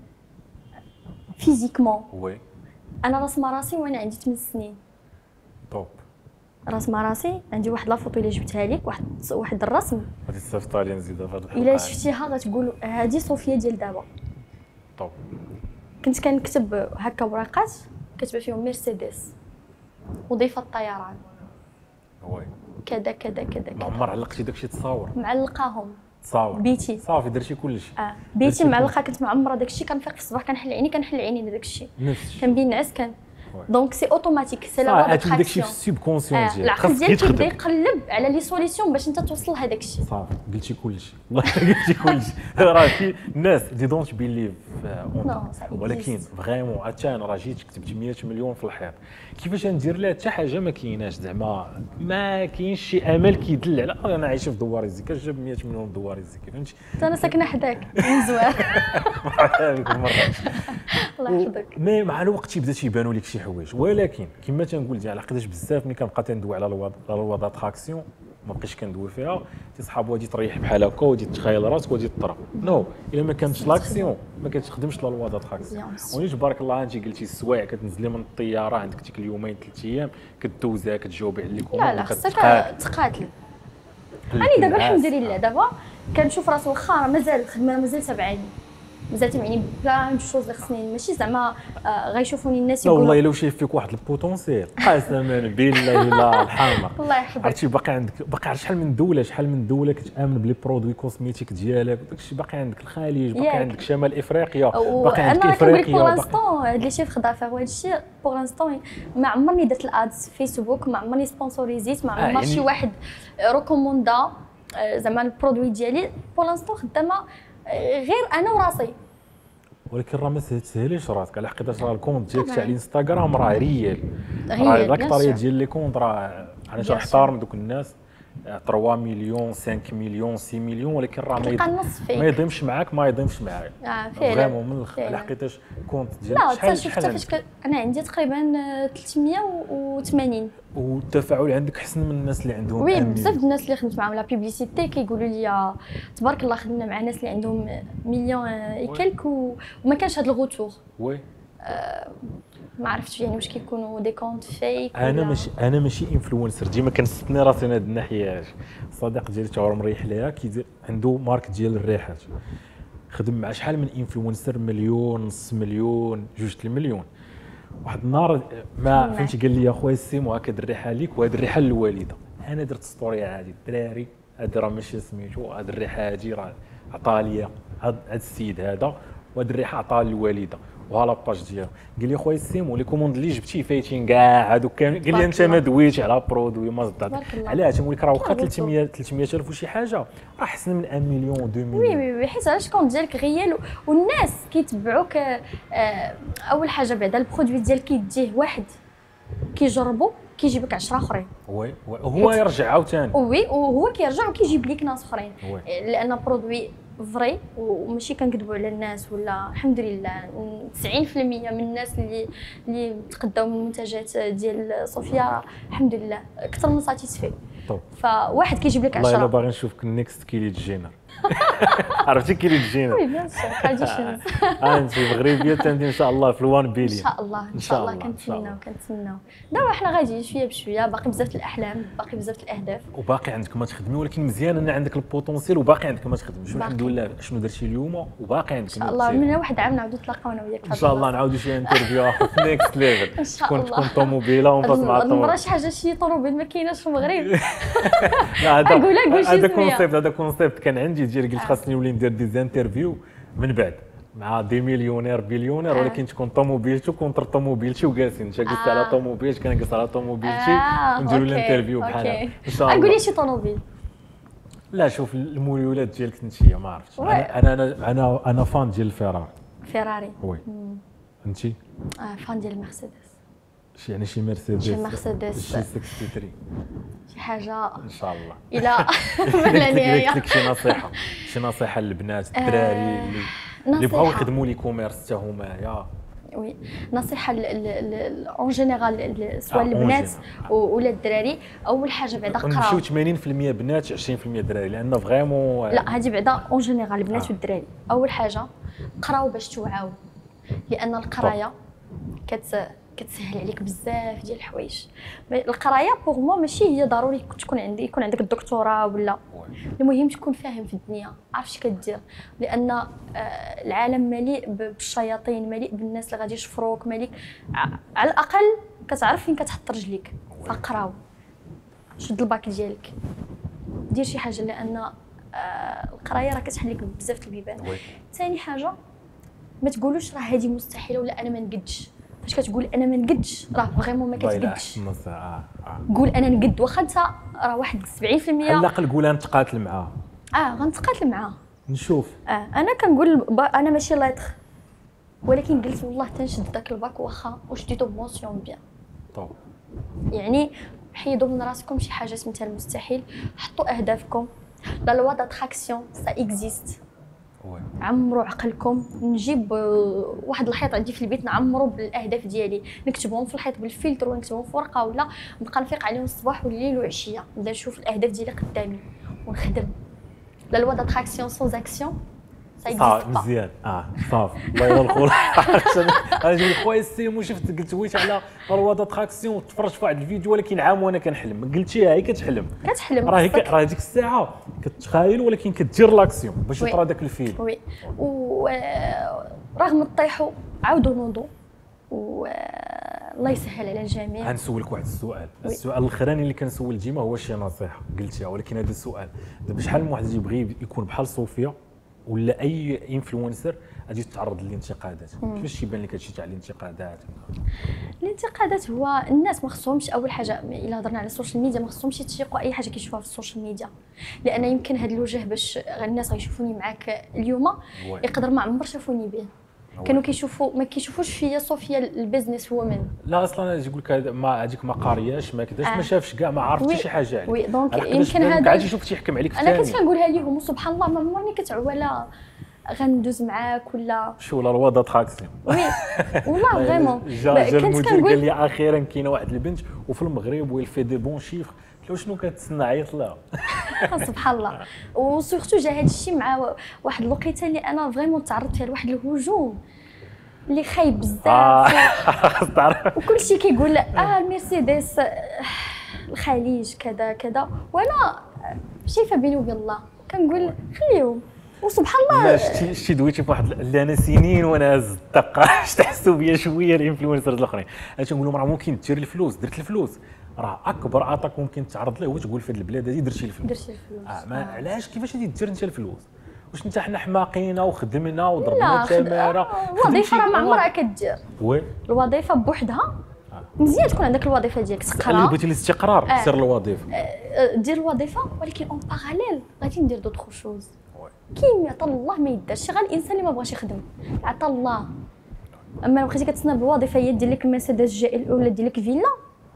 فيزيكمون وي انا راس ما راسي وانا عندي ثمان سنين طوب راس ما راسي عندي واحد لافوطو اللي جبتها لك واحد واحد الرسم غادي تصيفطها لي نزيدها في هذه الحلقه الا شفتيها غتقولوا هذه صوفيا ديال دابا طوب كنت كنكتب هكا ورقات كتبه فيهم مرسيدس وظيفه الطيران وي كذا كذا كذا ما عمر علقتي داكشي تصاور معلقاهم تصاور بيتي صافي درتي كلشي اه بيتي معلقه كنت معمره داكشي كنفيق في الصباح كنحل عيني كنحل عيني داكشي نفس كنبين نعس كان دونك سي اوتوماتيك سي لا لا داكشي في السوب كونسيون ديالك العقل ديالك كيبدا يقلب على لي سوليسيون باش انت توصل لهذاك الشيء صافي قلتي كلشي والله قلتي كلشي راه في الناس دي دونت بيليف ولكن فريمون حتى انا راه جيت كتبت مية مليون في الحيط كيفاش ندير لها حتى حاجه ما كايناش زعما ما كاينش شي امل كيدل على انا عايشه في دوار الزكا جاب مية مليون في دوار الزكا فهمتي انا ساكنه حداك من زوار الله يحفظك مي مع الوقت يبدا تيبانوا لك شي حوايج ولكن كما تنقول ديال لقيتاش بزاف ملي كنبقى تندوي على لا لوا داتراكسيون ما بقيتش كندوي فيها تصحاب وادي تريح بحال هكا وادي تخيل راسك وادي تطرق نو الا ما كانتش لاكسيون ما كتخدمش لا لوا داتراكسيون ونيت بارك الله انت قلتي السوايع كتنزلي من الطياره عندك ديك اليومين ثلاث ايام كدوزها كتجاوبي على ليكم لا لا خصك تقاتل انا دابا الحمد لله دابا كنشوف راسي واخا راه مازال الخدمه مازال تبعاني مازال تبعيني بلان دو شوز اللي خصني ماشي زعما آه غيشوفوني الناس يقولوا والله الا شايف فيك واحد البوتونسييل قسما بالله لا الحامق الله يحفظك عرفتي باقي عندك باقي شحال من دوله شحال من دوله كتامن بلي برودوي كوسميتيك ديالك داكشي باقي عندك الخليج باقي عندك شمال افريقيا باقي عندك افريقيا انا كنقول بور هاد لي شيف خدا فيها وهاد الشيء بور انستون ما عمرني درت الادز فيسبوك ما عمرني سبونسوريزيت ما عمر شي واحد ريكوموندا زعما البرودوي ديالي بور انستون خدامه غير انا وراسي ولكن راه ما تسهليش راسك على حقيقه راه الكونت ديالك تاع الانستغرام راه ريال راه الاكثريه ديال لي كونت راه انا تنحترم دوك الناس ثلاثة مليون خمسة مليون ستة مليون ولكن راه ما ما يضيمش معاك ما يضيمش معايا اه فعلا فريمون من على حقيقه كونت ديالك شحال شحال شحال انا عندي تقريبا ثلاثمية وثمانين والتفاعل عندك احسن من الناس اللي عندهم وي بزاف الناس اللي خدمت معاهم لا بيبليسيتي كيقولوا لي تبارك الله خدمنا مع ناس اللي عندهم مليون اي كلك وما كانش هذا الغوتور وي ما عرفتش يعني واش كيكونوا دي كونت فيك. انا ماشي انا ماشي انفلونسر، ديما كنستثني راسي من هذه الناحيه. الصديق ديالي تا هو مريح ليها، كيدير عنده مارك ديال الريحات، خدم مع شحال من انفلونسر، مليون، نص مليون، جوج المليون. واحد النهار ما فهمتي قال لي اخويا السيمو هكا الريحه ليك وهاد الريحه للوالده. انا درت ستوري عادي، الدراري هذا راه ماشي سميتو، هاد الريحه هادي راه عطاها ليا هاد السيد هذا، وهاد الريحه عطاها للوالده وها لاباج ديالو. قال لي خويا السيمو لي كوموند اللي جبتي فايتين كاع هادوك كاملين. قال لي انت ما دويتش على برودوي ما زدت. علاش؟ تنقول لك راه واخا ثلاثمية ثلاثمية الف وشي حاجه راه احسن من واحد مليون اثنين مليون. وي وي وي حيت علاش كونت ديالك غيال والناس كيتبعوك. آه اول حاجه بعدا البرودوي ديالك كيديه واحد كيجربو كيجيب لك عشرة اخرين. وي هو يرجع عاوتاني. وي وهو كيرجع وكيجيب لك ناس اخرين، لان برودوي فري وماشي كنكذبوا على الناس. ولا الحمد لله تسعين بالمية من الناس اللي اللي تقداو من المنتجات ديال صوفيا الحمد لله اكثر من ساتيسفي. فواحد كيجيب لك عشرة. والله الا باغي نشوفك النكست كيلي جينر. عرفتي كيلي جينر؟ وي بيان سور كارديشنز. انت مغربيه تندي ان شاء الله في الوان بليون. ان شاء الله ان شاء الله كنتمناو كنتمناو. دابا حنا غاديين شويه بشويه، باقي بزاف الاحلام، باقي بزاف الاهداف، وباقي عندك ما تخدمي. ولكن مزيان ان عندك البوتونسيال وباقي عندك ما تخدمي. الحمد لله شنو درتي اليوم وباقي عندك. ان شاء الله من واحد عام نعاودوا نتلاقاو انا وياك ان شاء الله نعاودوا شي انترفيو اخر في نيكست ليفل. تكون تكون طوموبيله ونفاس مع الطوموبيل. المره شي حاجه شي طوموبيل ما كايناش في المغرب. لا هذا هذا كونسيبت هذا كونسيبت كان عندي ديال قلت خاصني نولي ندير دي انترفيو من بعد مع دي مليونير بليونير، ولكن تكون طوموبيلتو كونتر طوموبيلتي وجالسين. انت جلست على طوموبيلتي كان جالس على طوموبيلتي ونديروا الانترفيو بحالها ان شاء الله. قول لي شي طوموبيل. لا شوف الميولات ديالك انت ما عرفتش. انا انا انا انا فان ديال الفيراري. فيراري وي. انت؟ اه فان ديال المرسيدس. شي يعني شي مرسيدس شي مرسيدس شي ثلاثة وستين شي حاجه ان شاء الله. الى بلا نهايه. قلت لك شي نصيحه شي نصيحه للبنات الدراري اللي اللي بغاو يخدموا لي كوميرس حتى هما يا وي نصيحه اون جينيرال سواء البنات ولا الدراري. اول حاجه بعدا قراو. نمشيو ثمانين بالمية بنات عشرين بالمية دراري لان فريمون. لا هذه بعدا اون جينيرال البنات آه. والدراري. اول حاجه قراو باش توعاو، لان القرايه كت كتسهل عليك بزاف ديال الحوايج. القرايه بوغ مو ماشي هي ضروري تكون عندي يكون عندك الدكتوراه ولا، المهم تكون فاهم في الدنيا، عارف اش كدير، لان العالم مليء بالشياطين، مليء بالناس اللي غادي يشفروك، مليء على الاقل كتعرف فين كتحط رجليك. فقراو، شد الباك ديالك، دير شي حاجه، لان القرايه راه كتحل لك بزاف البيبان. ثاني حاجه ما تقولوش راه هذه مستحيله ولا انا ما نقدش. فاش كتقول انا ما نقدش راه فريمون ما كتقدش. قول انا نقد، واخا انت راه واحد سبعين بالمية على الاقل قول انا نتقاتل معاه. اه غنتقاتل معاه نشوف. اه انا كنقول انا ماشي لايتر، ولكن قلت والله تنشد داك الباك واخا وشديتو بمونسيون بيان. طو يعني حيدوا من راسكم شي حاجه سميتها المستحيل، حطوا اهدافكم. لا لوا داتراكسيون سا اكزيست. عمروا عقلكم. نجيب واحد الحيط عندي في البيت نعمرو بالاهداف ديالي، نكتبهم في الحيط بالفلتر ونكتبهم في ورقه، ولا نبقى نفيق عليهم الصباح والليل وعشيه، نبدا نشوف الاهداف ديالي قدامي ونخدم. لا لوا داتراكسيون سون اكسيون سا اكزيست با. مزيان اه صافي الله يرضى عليك. انا جبت خويا السيمو شفت قلت ويت على لوا داتراكسيون، تفرجت في واحد الفيديو ولكن عام وانا كنحلم. قلتيها هي كتحلم كتحلم راه راه ديك الساعه كتخايل ولكن كدير لاكسيون باش يطرا داك الفيلم. وي ورغم الطيحوا عاودوا نوضوا و الله يسهل على الجميع. غنسولك واحد السؤال. السؤال الاخراني اللي كنسول ديما هو شي نصيحه قلتيها، ولكن هذا السؤال دابا شحال من واحد يبغي يكون بحال صوفيا ولا اي انفلونسر غادي تتعرض للانتقادات. كيفاش يبان لك هادشي تاع الانتقادات؟ الانتقادات هو الناس ما خصهمش اول حاجه الا هضرنا على السوشيال ميديا ما خصهمش يتشيقوا اي حاجه كيشوفوها في السوشيال ميديا، لان يمكن هذا الوجه باش الناس غيشوفوني معاك اليوم يقدر ما عمر شافوني به. كانوا كيشوفوا ما كيشوفوش فيا صوفيا البيزنس وومن. لا اصلا يقول لك ما هذيك ما قارياش ما كذاش آه. ما شافش كاع ما عرفتش شي حاجه عليك. وي دونك يمكن هذا عاد يشوف تيحكم عليك ثاني. انا كنت كنقولها لهم وسبحان الله ما عمرني كتعوى غندوز معاك ولا شو لا روا داتراكسيون. وي والله فريمون. جا المدير قال لي اخيرا كاينه واحد البنت وفي المغرب ويل في دي بون شيفر. قلت له شنو كتسنى عيط لها. سبحان الله. وسورتو جا هذا الشيء مع واحد الوقيته اللي انا فريمون تعرضت لواحد الهجوم اللي خايب بزاف اه خاص تعرف وكل شيء كيقول اه المرسيدس آه، الخليج كذا كذا، وانا شايفه بيني وبين الله كنقول خليهم. وسبحان الله لا شتي شتي دويتي فواحد اللي انا سنين وانا هز الدقه تحسوا بيا شويه الانفلونسرز الاخرين، انا تنقول لهم راه ممكن دير الفلوس، درت الفلوس، راه اكبر عطاك ممكن تعرض له هو تقول في هذه البلاد هذه درتي الفلوس. درتي الفلوس اه ما علاش كيفاش غادي دير انت الفلوس؟ واش انت حنا حماقين وخدمنا وضربنا لا خد... التماره؟ آه، الوظيفه راه ما عمرها كدير، وي الوظيفه بوحدها مزيان تكون عندك الوظيفه ديالك اللي تقرا بغيتي الاستقرار آه. سير الوظيفه آه، دير الوظيفه، ولكن اون باراليل غادي ندير دوطخ شوز كاين عطا الله ما يدارش، غير الانسان اللي ما بغاش يخدم عطا الله. اما لو بقيتي كتسنى بالوظيفه هي دير لك المرسيدس جي ال ولا دير لك فيلا،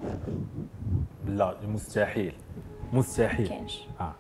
لا مستحيل مستحيل كاينش. آه.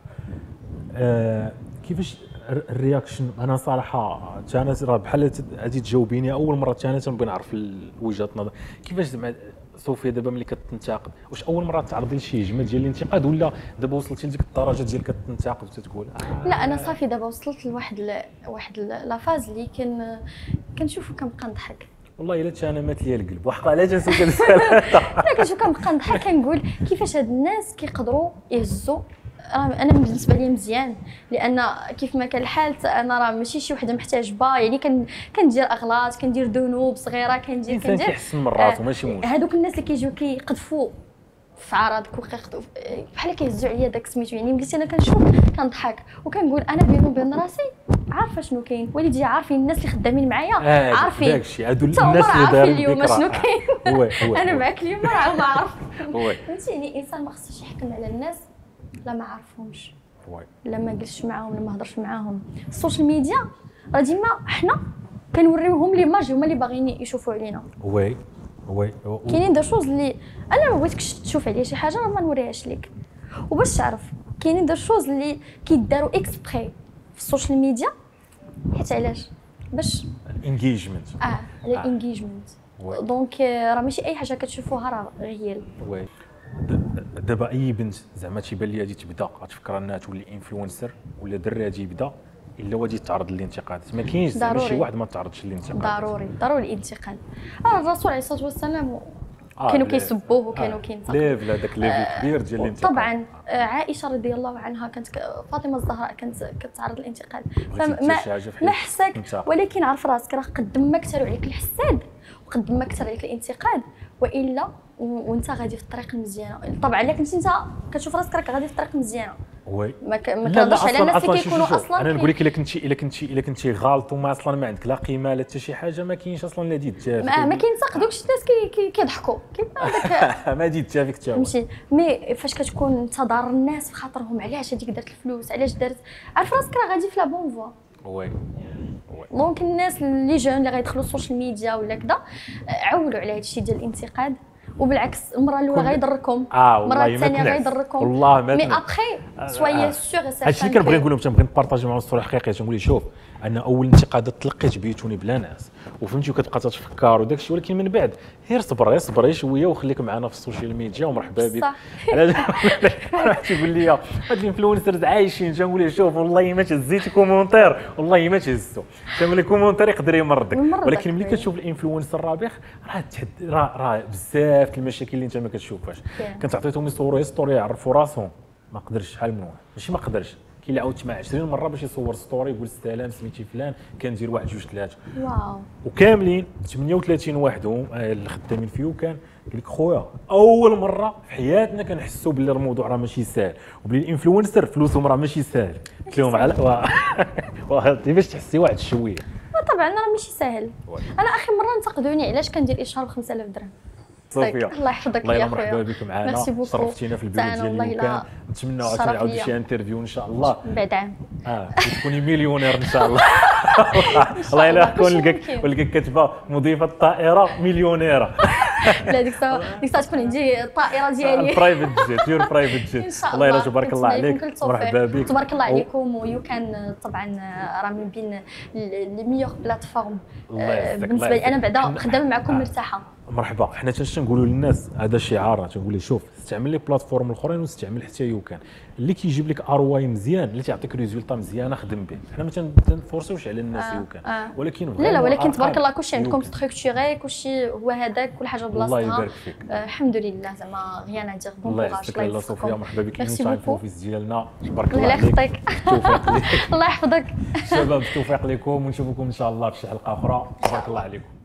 آه. كيفاش الر- الرياكشن؟ انا صراحه انا راه بحال غادي تجاوبيني اول مره، انا تنبغي نعرف ال- وجهه نظر كيفاش زعما صوفيا دابا ملي كتنتقد، واش اول مره تعرضي لشي هجمه ديال الانتقاد ولا دابا وصلتي لديك الدرجه ديال كتنتقد وتتقول آه لا انا صافي دابا وصلت لواحد ل... واحد ل- لافاز اللي كان كنشوفو كنبقى نضحك. والله الا تا انا مات ليا القلب وحق علاش نسولك هاد السؤال انا كنشوف كنبقى نضحك كنقول كيفاش هاد الناس كيقدروا يهزوا. راه انا بالنسبه لي مزيان، لان كيف ما كان الحال انا راه ماشي شي وحده محتاجبه، يعني كن كندير اغلاط، كندير ذنوب صغيره، كندير الانسان كندير كيحسن من راسو ماشي مشكل. هادوك الناس اللي كيجيو كيقذفوا في عراضك وكياخذوا بحال كيهزوا عليا داك سميتو، يعني ملي انا كنشوف كنضحك وكنقول انا بيني وبين راسي عارفه شنو كاين، والدي عارفين، الناس اللي خدامين معايا آه عارفين داكشي هادو تا هما الناس اللي عارفين داروا اليوم الذكرى. شنو كاين. وي وي انا وي. معاك اليوم راه ما عارف وي فهمتي، يعني الانسان ما خصوش يحكم على الناس لا ما عارفهمش، وي لا ما جلسش معاهم، لا ما هضرش معاهم. السوشيال ميديا راه ديما حنا كنوريوهم لي ماج هما اللي باغيين يشوفوا علينا. وي وي كاينين دي شوز اللي انا ما بغيتكش تشوف عليا شي حاجه راه ما نوريهاش لك. وباش تعرف كاينين دي شوز اللي كيداروا اكسبري في السوشيال ميديا، حيت علاش؟ باش الانجيجمنت. اه على الانجيجمنت. وي. دونك راه ماشي اي حاجه كتشوفوها راه ريال. وي د- دابا اي بنت زعما تيبان لي غادي تبدا غتفكر انها تولي انفلونسر ولا دري غادي يبدا الا غادي تعرض للانتقادات، ما كاينش زعما شي ضروري. واحد ما تعرضش للانتقادات. ضروري ضروري الانتقاد. راه الرسول عليه الصلاه والسلام آه كانوا لا. كيسبوه وكانوا آه. كينتقدوا. ليفل هذاك ليفل كبير ديال الانتقاد. طبعا آه، عائشه رضي الله عنها كانت ك- فاطمه الزهراء كانت كتعرض للانتقاد، بغيتي دير شي حاجة في ما حياتك حسك، تنتقد. ولكن عرف راسك راه قد ما كثروا عليك الحساد وقد ما كثر عليك الانتقاد، والا و- وانت غادي في الطريق المزيانه. طبعا الا كنتي انت كتشوف راسك راك غادي في الطريق المزيانه، وي ما ك- ما لا لا كنهضرش على اصلا الناس اصلا اللي شوف كيكونوا شوف شوف. اصلا انا كي- نقول لك الا كنتي الا كنتي الا كنتي غالط وما اصلا ما عندك لا قيمه لا حتى شي حاجه ما كاينش اصلا لا ديت جافك. ما, ما كينتقدوكش الناس كي- كي- كيضحكوا كيف هذاك ما ديت جافك حتى هو. فهمتي. مي فاش كتكون انت ضار الناس في خاطرهم، علاش هذيك دارت الفلوس، علاش دارت، عارف راسك راه غادي في لا بون فوا. وي وي دونك الناس اللي جون اللي غيدخلوا السوشيال ميديا ولا كذا عولوا على هذا الشيء ديال الانتقاد، وبالعكس المره الاولى كل- غيضركم، اه المره والله ما الثانيه تنعس. غيضركم، والله ما مي تنعس. ابخي سويي سيغ اي سيرتان. هادشي اللي كنبغي نقول لهم، تنبغي نبارطاجي معاهم الصوره الحقيقيه، تنقول لهم شوف انا اول انتقادات تلقيت بيتوني بلا ناس وفهمتي وكتبقى تتفكر وداك الشيء، ولكن من بعد غير صبر غير صبر غير شويه وخليك معنا في السوشيال ميديا ومرحبا بك. صح. علاش تيقول لي هاد الانفلونسرز عايشين، تنقول له شوف والله ما تهزيتي كومونتير والله ما تهزتو، تنقول لك كومونتير يقدر يمرضك، يمرضك، ولكن ملي وي. كتشوف الانفلونسر الرابح راه تحد راه راه بزاف المشاكل اللي انت ما كتشوفهاش. Yeah. كنت عطيتهم يصوروا ستوري يعرفوا راسهم ما قدرش شحال من واحد، ماشي ما قدرش كاين اللي عاود مع عشرين مره باش يصور ستوري يقول السلام سميتي فلان كندير واحد جوج ثلاثه، واو وكاملين ثمانية وثلاثين واحد هم اللي خدامين فيه. وكان قال لك خويا اول مره في حياتنا كنحسوا باللي الموضوع راه ماشي ساهل وبلي الانفلونسر فلوسهم راه ماشي ساهل. قلت لهم على واه باش تحسي واحد شويه. طبعا راه ماشي ساهل. انا اخر مره انتقدوني علاش كندير اشهار ب خمسة آلاف درهم. صوفيا الله يحفظك الله يا يلا خويا، مرحبا بك معنا، ميرسي بوكو. شرفتينا في البيرو أنا ديال والله اليوم. لا نتمنى شرف عاوتاني نعاودوا ليا. شي انترفيو ان شاء الله. بعد عام اه تكوني مليونير ان شاء الله. الله الله، الا كون ماشي لقاك ممكن. ولقاك كاتبه مضيفه الطائره مليونيره. لا ديك الساعه ديك الساعه تكون عندي الطائره ديالي. برايفت جيت يور برايفت ان جيت. شاء الله الله. يلا تبارك الله كنتمنى لكم عليك كل التوفيق. مرحبا بك. تبارك الله و- عليكم. ويو كان طبعا راه من بين لي ميور بلاتفورم الله يعزك، بالنسبه الله لي انا يعزك. بعدا حنا- خدامه معكم آه. مرتاحه. مرحبا. حنا تنقولوا للناس هذا شعار، تنقول له شوف استعمل لي بلاتفورم الاخرين واستعمل حتى يوكان اللي كيجيب لك ارواي مزيان، اللي تعطيك ريزولطا مزيانه خدم به. حنا ما تنفورسوش على الناس آه. يوكان آه. ولكن لا لا ولكن تبارك الله كلشي عندكم ستركتوري، كلشي هو هذاك، كل حاجه بلاصتها. الله يبارك فيك. آه الحمد لله زعما غيان ادير بون الله كوراج. يحفظك لاله صوفيا، مرحبا بك ميرسي في بوكو. الفوفيس ديالنا. تبارك الله الله عليك. يخطيك. بالتوفيق ليك. الله يحفظك. شباب بالتوفيق لكم، ونشوفكم ان شاء الله في شي حلقه اخرى. تبارك الله عليكم.